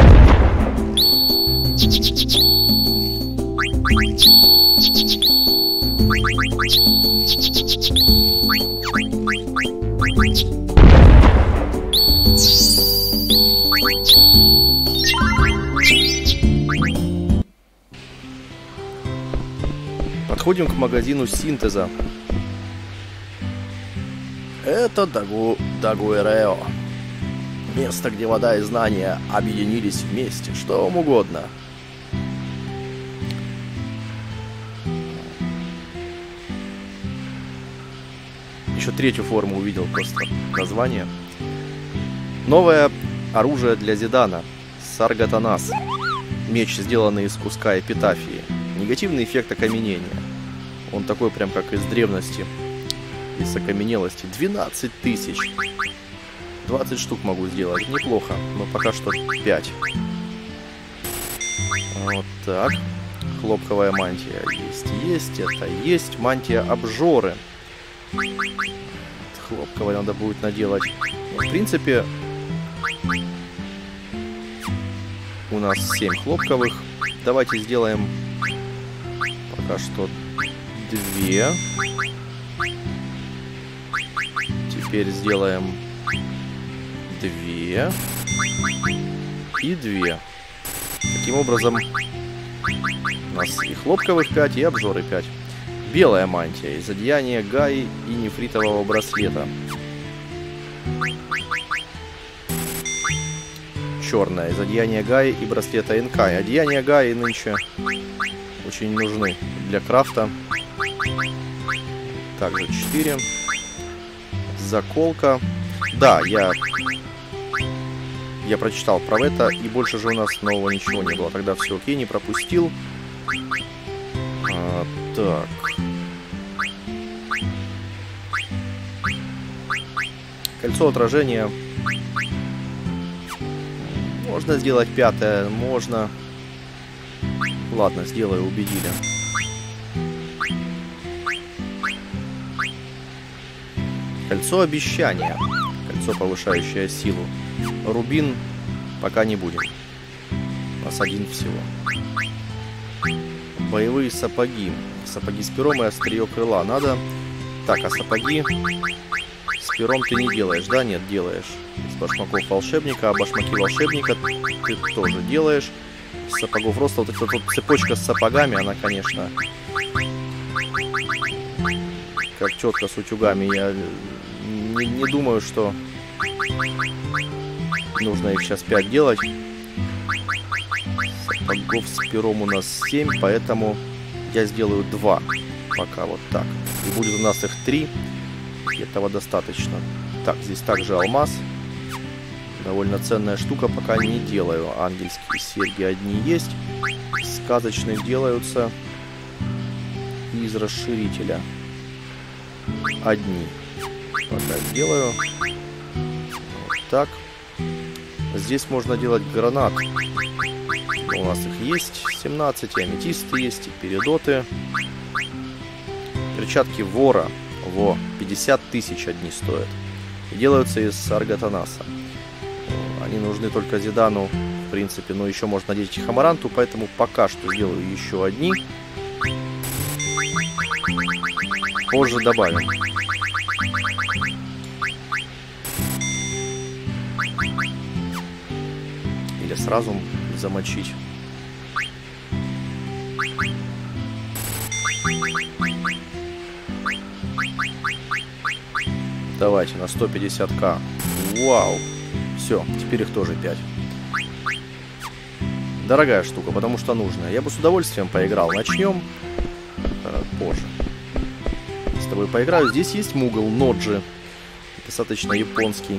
Подходим к магазину синтеза. Это Дагуэрео. Место, где вода и знания объединились вместе. Что вам угодно. Еще третью форму увидел, просто название. Новое оружие для Зидана. Саргатанас. Меч, сделанный из куска эпитафии. Негативный эффект окаменения. Он такой прям как из древности. Из окаменелости. 12 тысяч. 20 штук могу сделать. Неплохо. Но пока что 5. Вот так. Хлопковая мантия. Есть. Это есть. Мантия обжоры. Хлопковой надо будет наделать. В принципе, у нас 7 хлопковых. Давайте сделаем пока что 2. Теперь сделаем 2 и 2. Таким образом, у нас и хлопковых 5, и обжоры 5. Белая мантия из одеяния Гаи и нефритового браслета. Черная из одеяния Гаи и браслета Инкай. Одеяния Гаи нынче очень нужны для крафта. Также 4. Заколка. Да, я прочитал про это, и больше же у нас нового ничего не было. Тогда все окей, не пропустил. Так. Кольцо отражения. Можно сделать 5-е, можно. Ладно, сделаю, убедили. Кольцо обещания. Кольцо, повышающее силу. Рубин пока не будем. У нас 1 всего. Боевые сапоги. Сапоги с пером и острие крыла. Надо. Так, а сапоги С пером ты не делаешь, да? Нет, делаешь. С башмаков волшебника, а башмаки волшебника ты тоже делаешь. С сапогов роста, вот эта вот цепочка с сапогами, она, конечно, как четко с утюгами. Я не думаю, что нужно их сейчас 5 делать. Сапогов с пером у нас 7, поэтому я сделаю 2. Пока вот так. И будет у нас их 3. Этого достаточно. Так, здесь также алмаз. Довольно ценная штука, пока не делаю. Ангельские серьги одни есть. Сказочные делаются из расширителя. Одни. Пока сделаю. Вот так. Здесь можно делать гранат. У нас их есть 17, и аметисты есть, и передоты. Перчатки вора. Во, 50 тысяч одни стоят. И делаются из арготанаса. Они нужны только Зидану, в принципе, но еще можно надеть их амаранту, поэтому пока что сделаю еще одни. Позже добавим. Или сразу замочить. Давайте на 150к. Вау. Все, теперь их тоже 5. Дорогая штука, потому что нужная. Я бы с удовольствием поиграл. Начнем позже. С тобой поиграю. Здесь есть Мугл, Ноджи. Достаточно японский.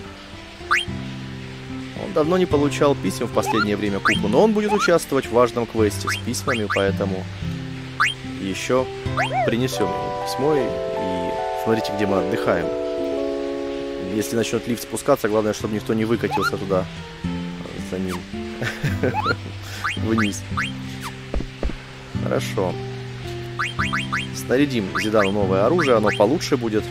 Он давно не получал писем в последнее время Купу, но он будет участвовать в важном квесте с письмами, поэтому еще принесем ему письмо. И смотрите, где мы отдыхаем. Если начнет лифт спускаться, главное, чтобы никто не выкатился туда за ним вниз. Хорошо. Снарядим Зидану новое оружие, оно получше будет.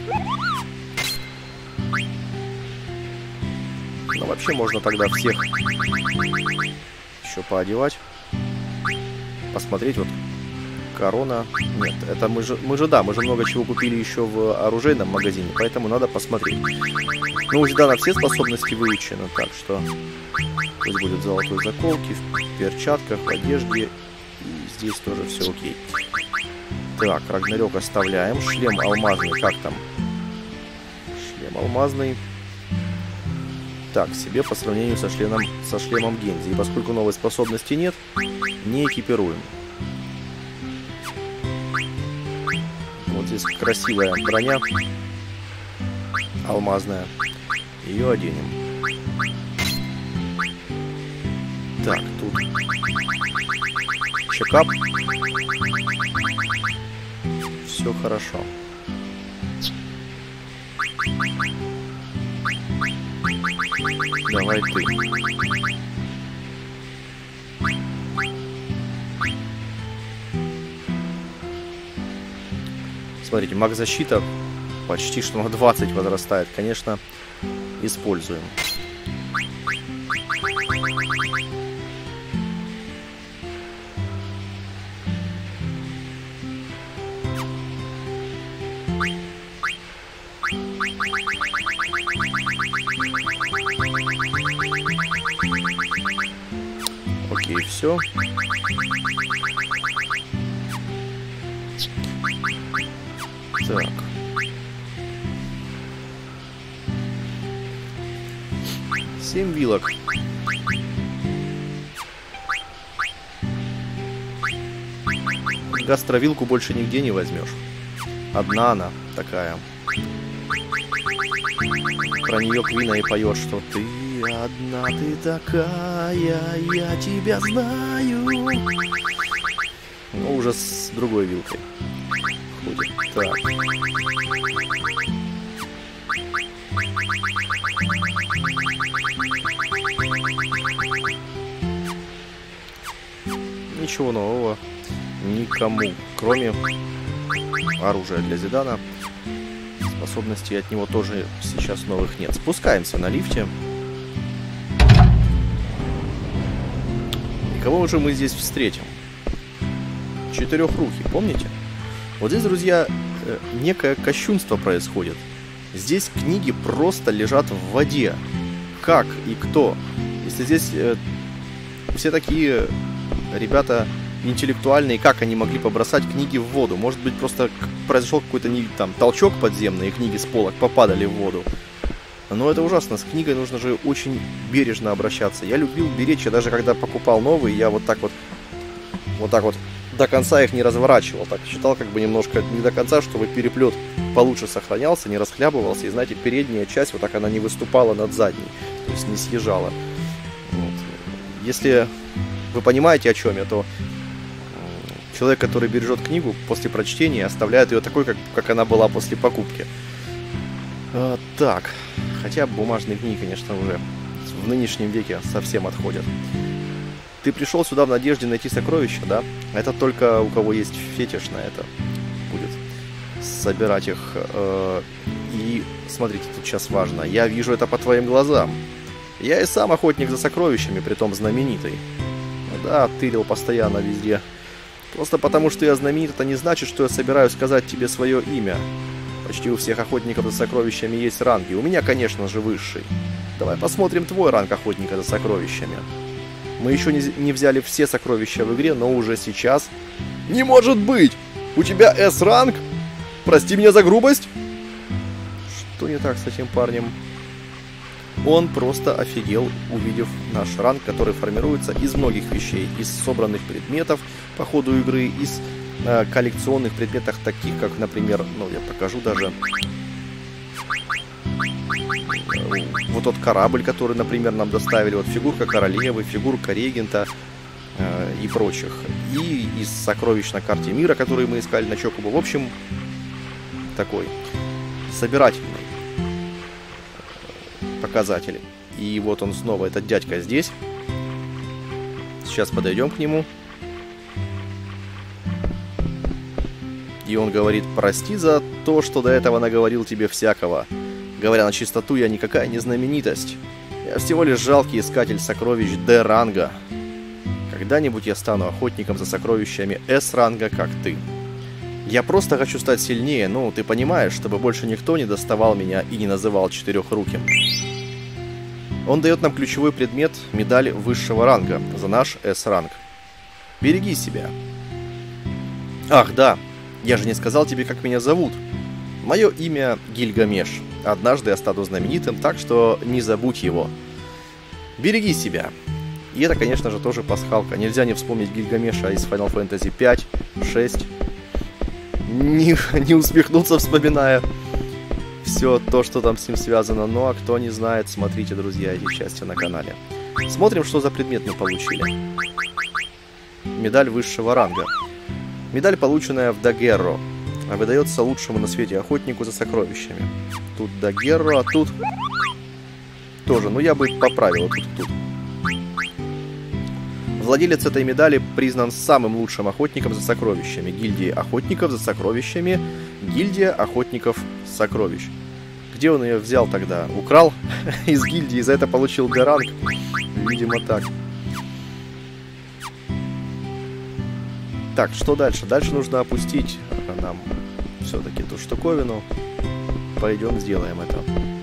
Но вообще можно тогда всех еще поодевать. Посмотреть, вот корона. Нет, это мы же много чего купили еще в оружейном магазине, поэтому надо посмотреть. Ну, у Зидана все способности выучены, так что пусть будет золотой заколки, в перчатках, в одежде. И здесь тоже все окей. Так, Рагнарёк оставляем. Шлем алмазный, как там? Шлем алмазный. Так, себе по сравнению со шлемом Гензи. И поскольку новой способности нет, не экипируем. Вот здесь красивая броня. Алмазная. Ее оденем. Так, тут чекап. Все хорошо. Давай ты. Смотрите, маг-защита почти что на 20 возрастает. Конечно, используем. Окей, все. Так. Семь вилок. Гастровилку больше нигде не возьмешь. Одна она такая. Про нее Квина и поет, что ты одна, ты такая, я тебя знаю. Ну, уже с другой вилкой ходит. Так. Ничего нового никому, кроме оружия для Зидана. Способностей от него тоже сейчас новых нет. Спускаемся на лифте. И кого же мы здесь встретим? Четырехрукий, помните? Вот здесь, друзья, некое кощунство происходит. Здесь книги просто лежат в воде. Как и кто? Если здесь все такие ребята интеллектуальные, как они могли побросать книги в воду? Может быть, просто произошел какой-то там толчок подземный, и книги с полок попадали в воду. Но это ужасно. С книгой нужно же очень бережно обращаться. Я любил беречь, я даже когда покупал новые, я вот так вот до конца их не разворачивал. Так считал как бы немножко не до конца, чтобы переплет получше сохранялся, не расхлябывался. И знаете, передняя часть вот так она не выступала над задней, то есть не съезжала. Вот. Если вы понимаете, о чем я, то человек, который бережет книгу после прочтения, оставляет ее такой, как она была после покупки. Так, хотя бумажные книги, конечно, уже в нынешнем веке совсем отходят. Ты пришел сюда в надежде найти сокровища, да? Это только у кого есть фетиш на это будет собирать их. И смотрите, тут сейчас важно. Я вижу это по твоим глазам. Я и сам охотник за сокровищами, притом знаменитый. Да, тырил постоянно везде. Просто потому, что я знаменит, это не значит, что я собираюсь сказать тебе свое имя. Почти у всех охотников за сокровищами есть ранги. У меня, конечно же, высший. Давай посмотрим твой ранг охотника за сокровищами. Мы еще не взяли все сокровища в игре, но уже сейчас... Не может быть! У тебя S-ранг? Прости меня за грубость? Что не так с этим парнем? Он просто офигел, увидев наш ранг, который формируется из многих вещей. Из собранных предметов по ходу игры, из коллекционных предметов, таких как, например, ну, я покажу даже... Вот тот корабль, который, например, нам доставили, вот фигурка королевы, фигурка регента и прочих. И из сокровищ на карте мира, которые мы искали на Чокобо. В общем, такой собирательный показатель. И вот он снова, этот дядька здесь. Сейчас подойдем к нему. И он говорит: прости за то, что до этого наговорил тебе всякого. Говоря на чистоту, я никакая не знаменитость. Я всего лишь жалкий искатель сокровищ D-ранга. Когда-нибудь я стану охотником за сокровищами S-ранга, как ты. Я просто хочу стать сильнее, ну, ты понимаешь, чтобы больше никто не доставал меня и не называл четырехруким. Он дает нам ключевой предмет, медаль высшего ранга, за наш S-ранг. Береги себя. Ах, да, я же не сказал тебе, как меня зовут. Мое имя Гильгамеш. Однажды я стану знаменитым, так что не забудь его. Береги себя. И это, конечно же, тоже пасхалка. Нельзя не вспомнить Гильгамеша из Final Fantasy 5, 6. Не усмехнуться, вспоминая все то, что там с ним связано. Ну а кто не знает, смотрите, друзья, эти части на канале. Смотрим, что за предмет мы получили. Медаль высшего ранга. Медаль, полученная в Дагерро, выдается лучшему на свете охотнику за сокровищами. Тут Дагерро, а тут тоже. Ну, я бы поправил тут. Владелец этой медали признан самым лучшим охотником за сокровищами. Гильдии охотников за сокровищами. Гильдия охотников сокровищ. Где он ее взял тогда? Украл из гильдии, за это получил D-ранг? Видимо, так. Так, что дальше? Дальше нужно опустить нам все-таки эту штуковину. Пойдем сделаем это.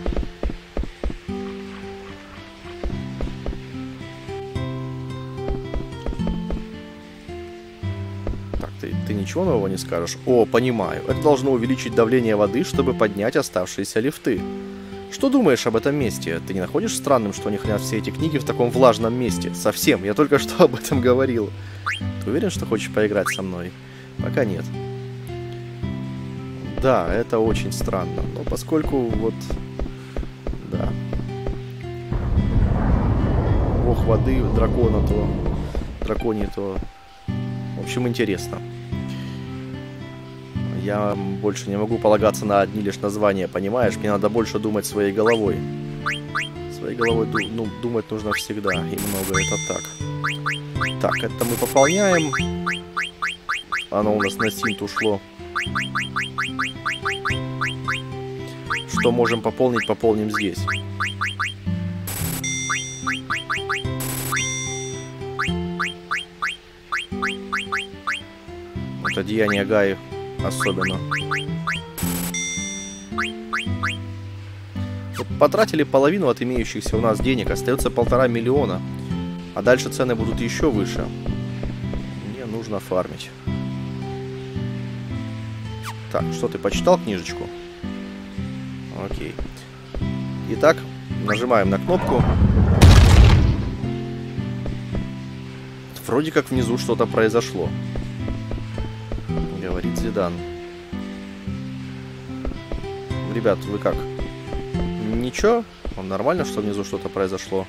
Так, ты ничего нового не скажешь? О, понимаю. Это должно увеличить давление воды, чтобы поднять оставшиеся лифты. Что думаешь об этом месте? Ты не находишь странным, что они хранят все эти книги в таком влажном месте? Совсем. Я только что об этом говорил. Ты уверен, что хочешь поиграть со мной? Пока нет. Да, это очень странно. Но поскольку вот... Да. Бог воды, дракона то... Драконий то... В общем, интересно. Я больше не могу полагаться на одни лишь названия, понимаешь? Мне надо больше думать своей головой. Своей головой думать нужно всегда. И много это так. Так, это мы пополняем. Оно у нас на синт ушло. Что можем пополнить, пополним здесь. Это деяние Гаи особенно. Вот потратили половину от имеющихся у нас денег, остается 1,5 миллиона. А дальше цены будут еще выше. Мне нужно фармить. Так, что ты почитал книжечку? Окей. Итак, нажимаем на кнопку. Вроде как внизу что-то произошло. Говорит Зидан. Ребят, вы как? Ничего? Нормально, что внизу что-то произошло?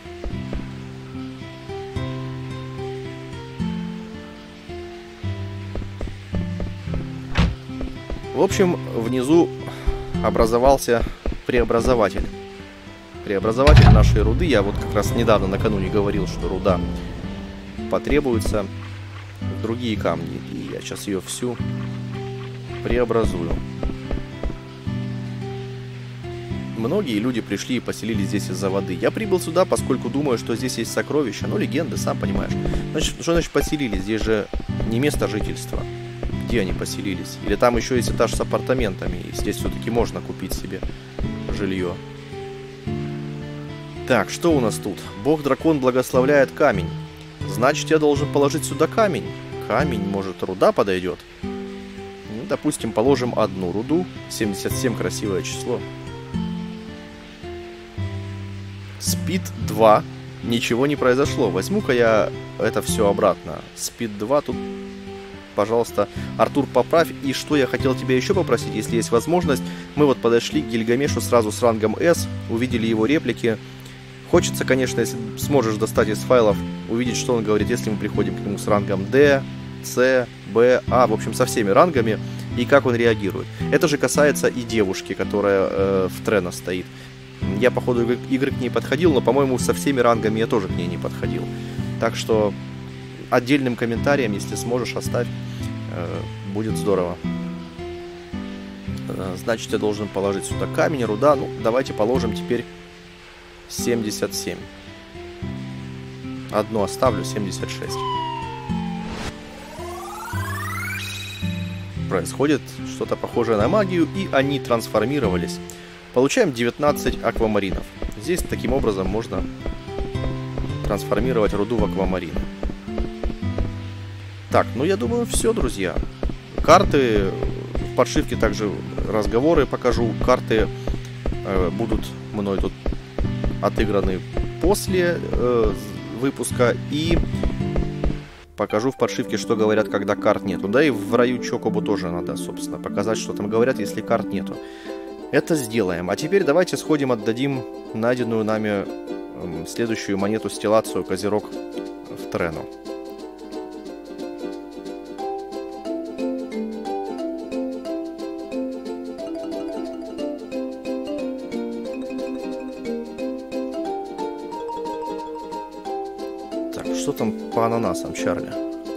В общем, внизу образовался преобразователь. Преобразователь нашей руды. Я вот как раз недавно накануне говорил, что руда потребуется в другие камни. И я сейчас ее всю преобразую. Многие люди пришли и поселились здесь из-за воды. Я прибыл сюда, поскольку думаю, что здесь есть сокровища. Ну, легенды, сам понимаешь. Значит, что значит поселились? Здесь же не место жительства. Где они поселились? Или там еще есть этаж с апартаментами, и здесь все-таки можно купить себе жилье. Так, что у нас тут? Бог-дракон благословляет камень. Значит, я должен положить сюда камень. Камень, может, руда подойдет? Ну, допустим, положим одну руду. 77 красивое число. Спид 2. Ничего не произошло. Возьму-ка я это все обратно. Спид 2 тут... Пожалуйста, Артур, поправь. И что я хотел тебя еще попросить, если есть возможность. Мы вот подошли к Гильгамешу сразу с рангом S, увидели его реплики. Хочется, конечно, если сможешь достать из файлов, увидеть, что он говорит, если мы приходим к нему с рангом D, C, B, A, в общем, со всеми рангами, и как он реагирует. Это же касается и девушки, которая в Трено стоит. Я по ходу игры к ней подходил, но, по-моему, со всеми рангами я тоже к ней не подходил. Так что отдельным комментарием, если сможешь, оставь. Будет здорово. Значит, я должен положить сюда камень, руда. Ну, давайте положим теперь 77. Одну оставлю, 76. Происходит что-то похожее на магию, и они трансформировались. Получаем 19 аквамаринов. Здесь таким образом можно трансформировать руду в аквамарины. Так, ну я думаю, все, друзья. Карты, в подшивке также разговоры покажу. Карты будут мной тут отыграны после выпуска. И покажу в подшивке, что говорят, когда карт нету. Да и в раю Чокобу тоже надо, собственно, показать, что там говорят, если карт нету. Это сделаем. А теперь давайте сходим, отдадим найденную нами следующую монету стеллацию Козерог в Трену. Что там по ананасам, Чарли?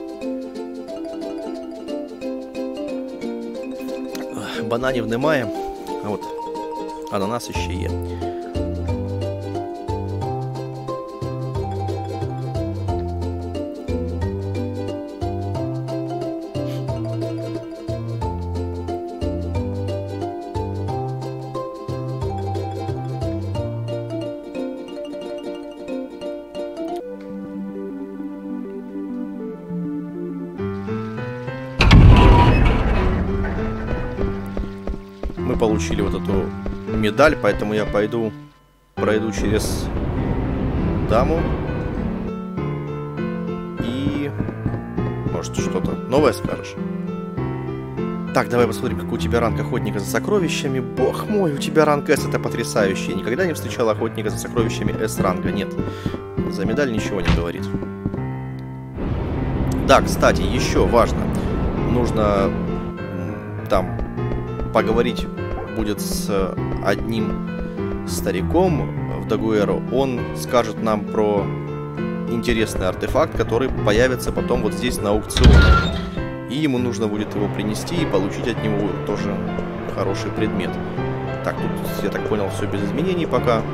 Бананів немає, а от ананаси ще є. Получили вот эту медаль, поэтому я пройду через даму и может что-то новое скажешь. Так, давай посмотрим, какой у тебя ранг охотника за сокровищами. Бог мой, у тебя ранг S, это потрясающе. Я никогда не встречал охотника за сокровищами S ранга, нет. За медаль ничего не говорит. Да, кстати, еще важно. Нужно там поговорить будет с одним стариком в Дагуэру. Он скажет нам про интересный артефакт, который появится потом вот здесь на аукционе. И ему нужно будет его принести и получить от него тоже хороший предмет. Так, тут, я так понял, все без изменений пока.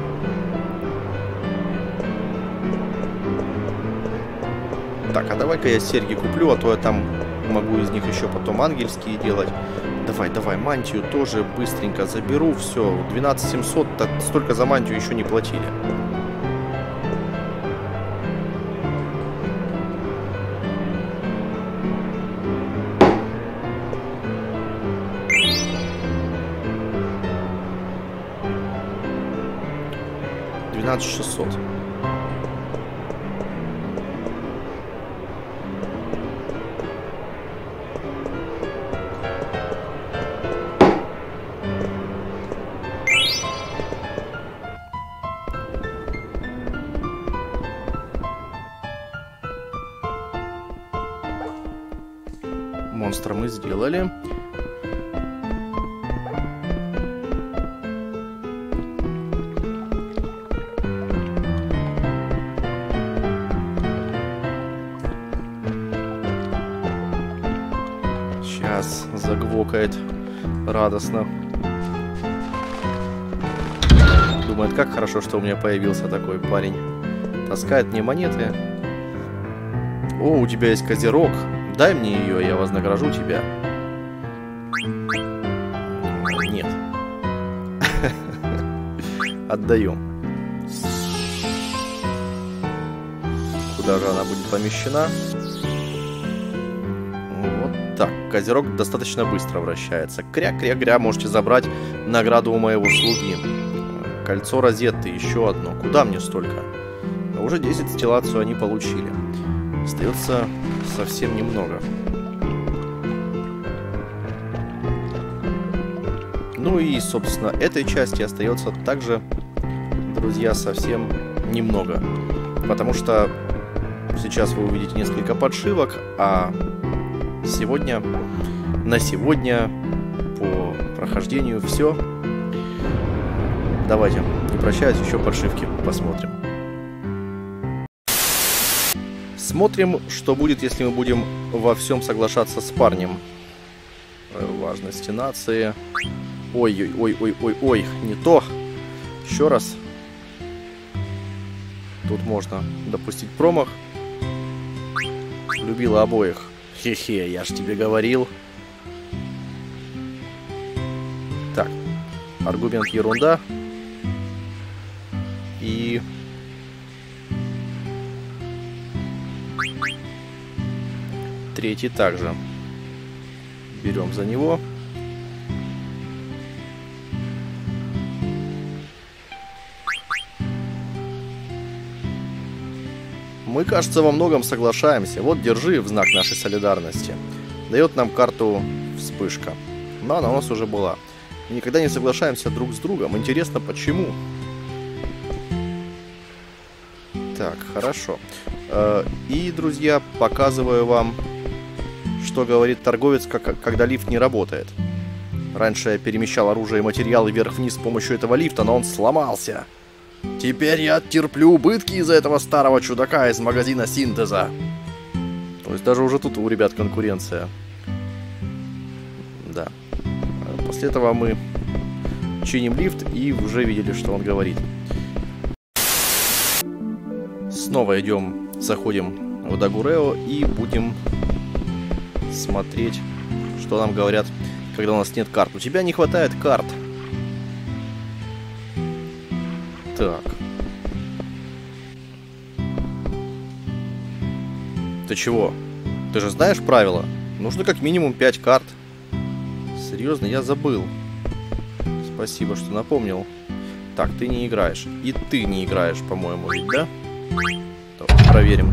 Так, а давай-ка я серьги куплю, а то я там могу из них еще потом ангельские делать. Давай, давай, мантию тоже быстренько заберу. Все, 12 700, столько за мантию еще не платили. $12 600. Монстра мы сделали. Сейчас загвокает радостно. Думает, как хорошо, что у меня появился такой парень. Таскает мне монеты. О, у тебя есть козерог. Дай мне ее, я вознагражу тебя. Нет. Отдаем. Куда же она будет помещена? Вот так. Козерог достаточно быстро вращается. Кря-кря-кря. Можете забрать награду у моего слуги. Кольцо розетты. Еще одно. Куда мне столько? Уже 10 стеллацию они получили. Остается совсем немного. Ну и, собственно, этой части остается также, друзья, совсем немного. Потому что сейчас вы увидите несколько подшивок, а на сегодня по прохождению все. Давайте, не прощаясь, еще подшивки посмотрим. Смотрим, что будет, если мы будем во всем соглашаться с парнем. Важности нации. Ой-ой-ой-ой-ой-ой, не то. Еще раз. Тут можно допустить промах. Любила обоих. Хе-хе, я ж тебе говорил. Так. Аргумент ерунда. И... третий также. Берем за него. Мы, кажется, во многом соглашаемся. Вот, держи в знак нашей солидарности. Дает нам карту вспышка. Но она у нас уже была. Никогда не соглашаемся друг с другом. Интересно, почему? Так, хорошо. И, друзья, показываю вам, что говорит торговец, когда лифт не работает. Раньше я перемещал оружие и материалы вверх-вниз с помощью этого лифта, но он сломался. Теперь я терплю убытки из-за этого старого чудака из магазина синтеза. То есть даже уже тут у ребят конкуренция. Да. После этого мы чиним лифт и уже видели, что он говорит. Снова идем, заходим в Дагурео и будем смотреть, что нам говорят, когда у нас нет карт. У тебя не хватает карт. Так. Ты чего? Ты же знаешь правила? Нужно как минимум 5 карт. Серьезно, я забыл. Спасибо, что напомнил. Так, ты не играешь. И ты не играешь, по-моему, ведь, да? Давай, проверим.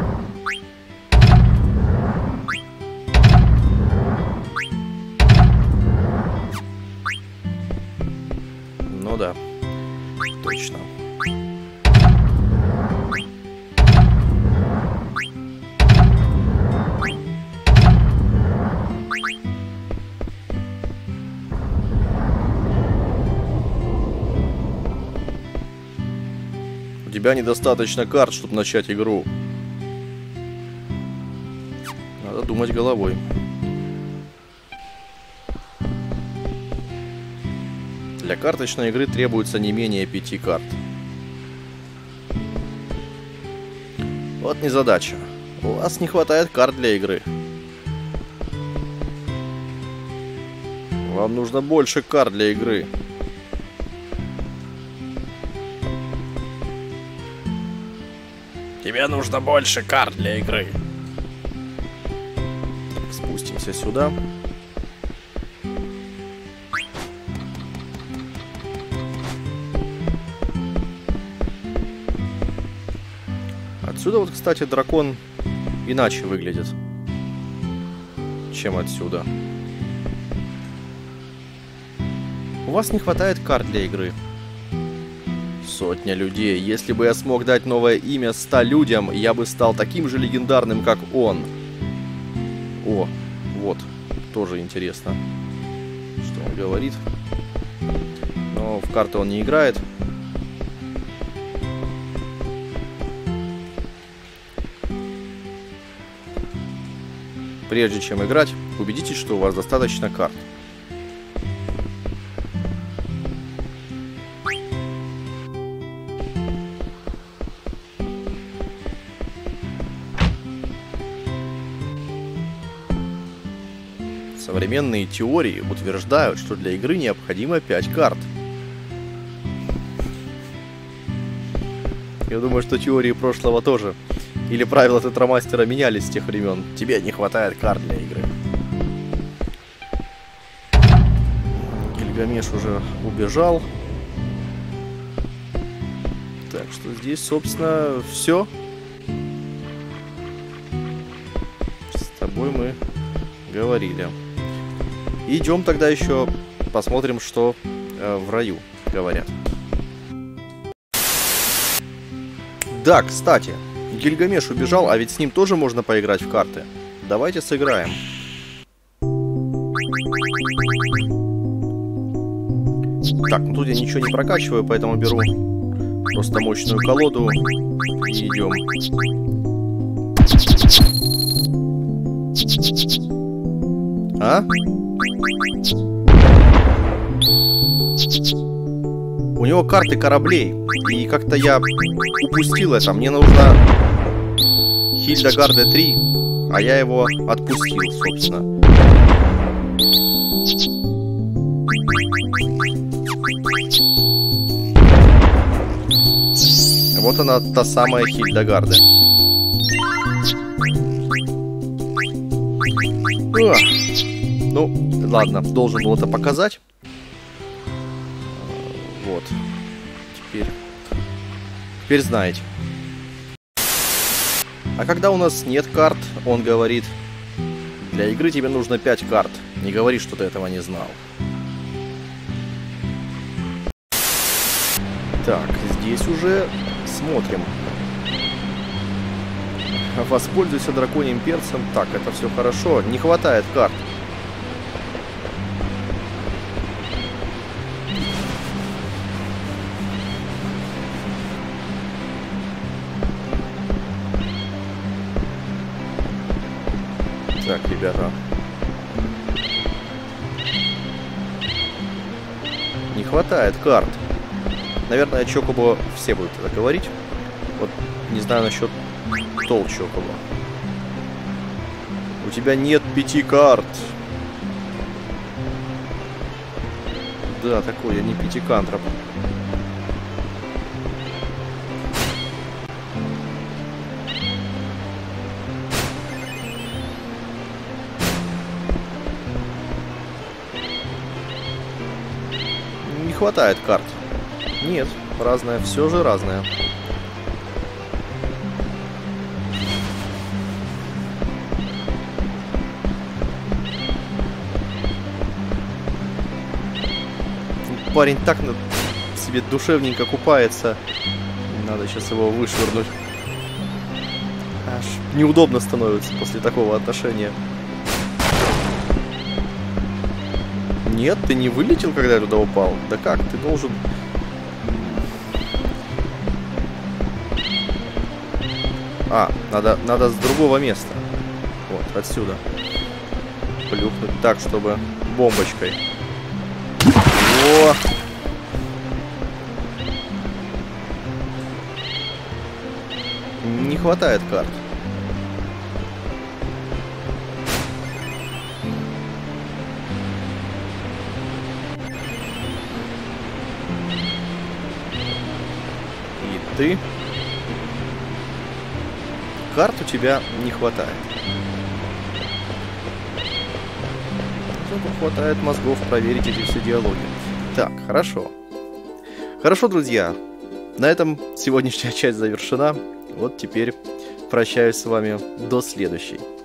Ну да. Точно. У тебя недостаточно карт, чтобы начать игру. Надо думать головой. Для карточной игры требуется не менее 5 карт. Вот незадача. У вас не хватает карт для игры. Вам нужно больше карт для игры. Тебе нужно больше карт для игры. Так, спустимся сюда. Отсюда вот, кстати, дракон иначе выглядит, чем отсюда. У вас не хватает карт для игры. 100 людей. Если бы я смог дать новое имя 100 людям, я бы стал таким же легендарным, как он. О, вот. Тоже интересно, что он говорит. Но в карты он не играет. Прежде чем играть, убедитесь, что у вас достаточно карт. Современные теории утверждают, что для игры необходимо 5 карт. Я думаю, что теории прошлого тоже. Или правила тетрамастера менялись с тех времен. Тебе не хватает карт для игры. Гильгамеш уже убежал. Так что здесь, собственно, все. С тобой мы говорили. Идем тогда еще посмотрим, что в раю говорят. Да, кстати, Гильгамеш убежал, а ведь с ним тоже можно поиграть в карты. Давайте сыграем. Так, ну тут я ничего не прокачиваю, поэтому беру просто мощную колоду и идем. А? У него карты кораблей, и как-то я упустил это. Мне нужна Хильдегарде 3, а я его отпустил, собственно. Вот она, та самая Хильдегарде. Ну, ладно, должен был это показать. Вот. Теперь знаете. А когда у нас нет карт, он говорит: для игры тебе нужно 5 карт. Не говори, что ты этого не знал. Так, здесь уже смотрим. Воспользуйся драконьим перцем. Так, это все хорошо. Не хватает карт. Так, ребята. Не хватает карт. Наверное, Чокобо все будут это говорить. Вот не знаю насчет Чокобо. У тебя нет 5 карт. Да, такой я не пятикантроп. Не хватает карт. Нет, разное, все же разное. Парень так себе душевненько купается. Надо сейчас его вышвырнуть. Аж неудобно становится после такого отношения. Нет, ты не вылетел, когда я туда упал? Да как? Ты должен... А, надо с другого места. Вот, отсюда. Плюхнуть так, чтобы бомбочкой. О! Не хватает карт. ты. Карт у тебя не хватает. Зато хватает мозгов проверить эти все диалоги. Так, хорошо. Хорошо, друзья. На этом сегодняшняя часть завершена. Вот теперь прощаюсь с вами до следующей.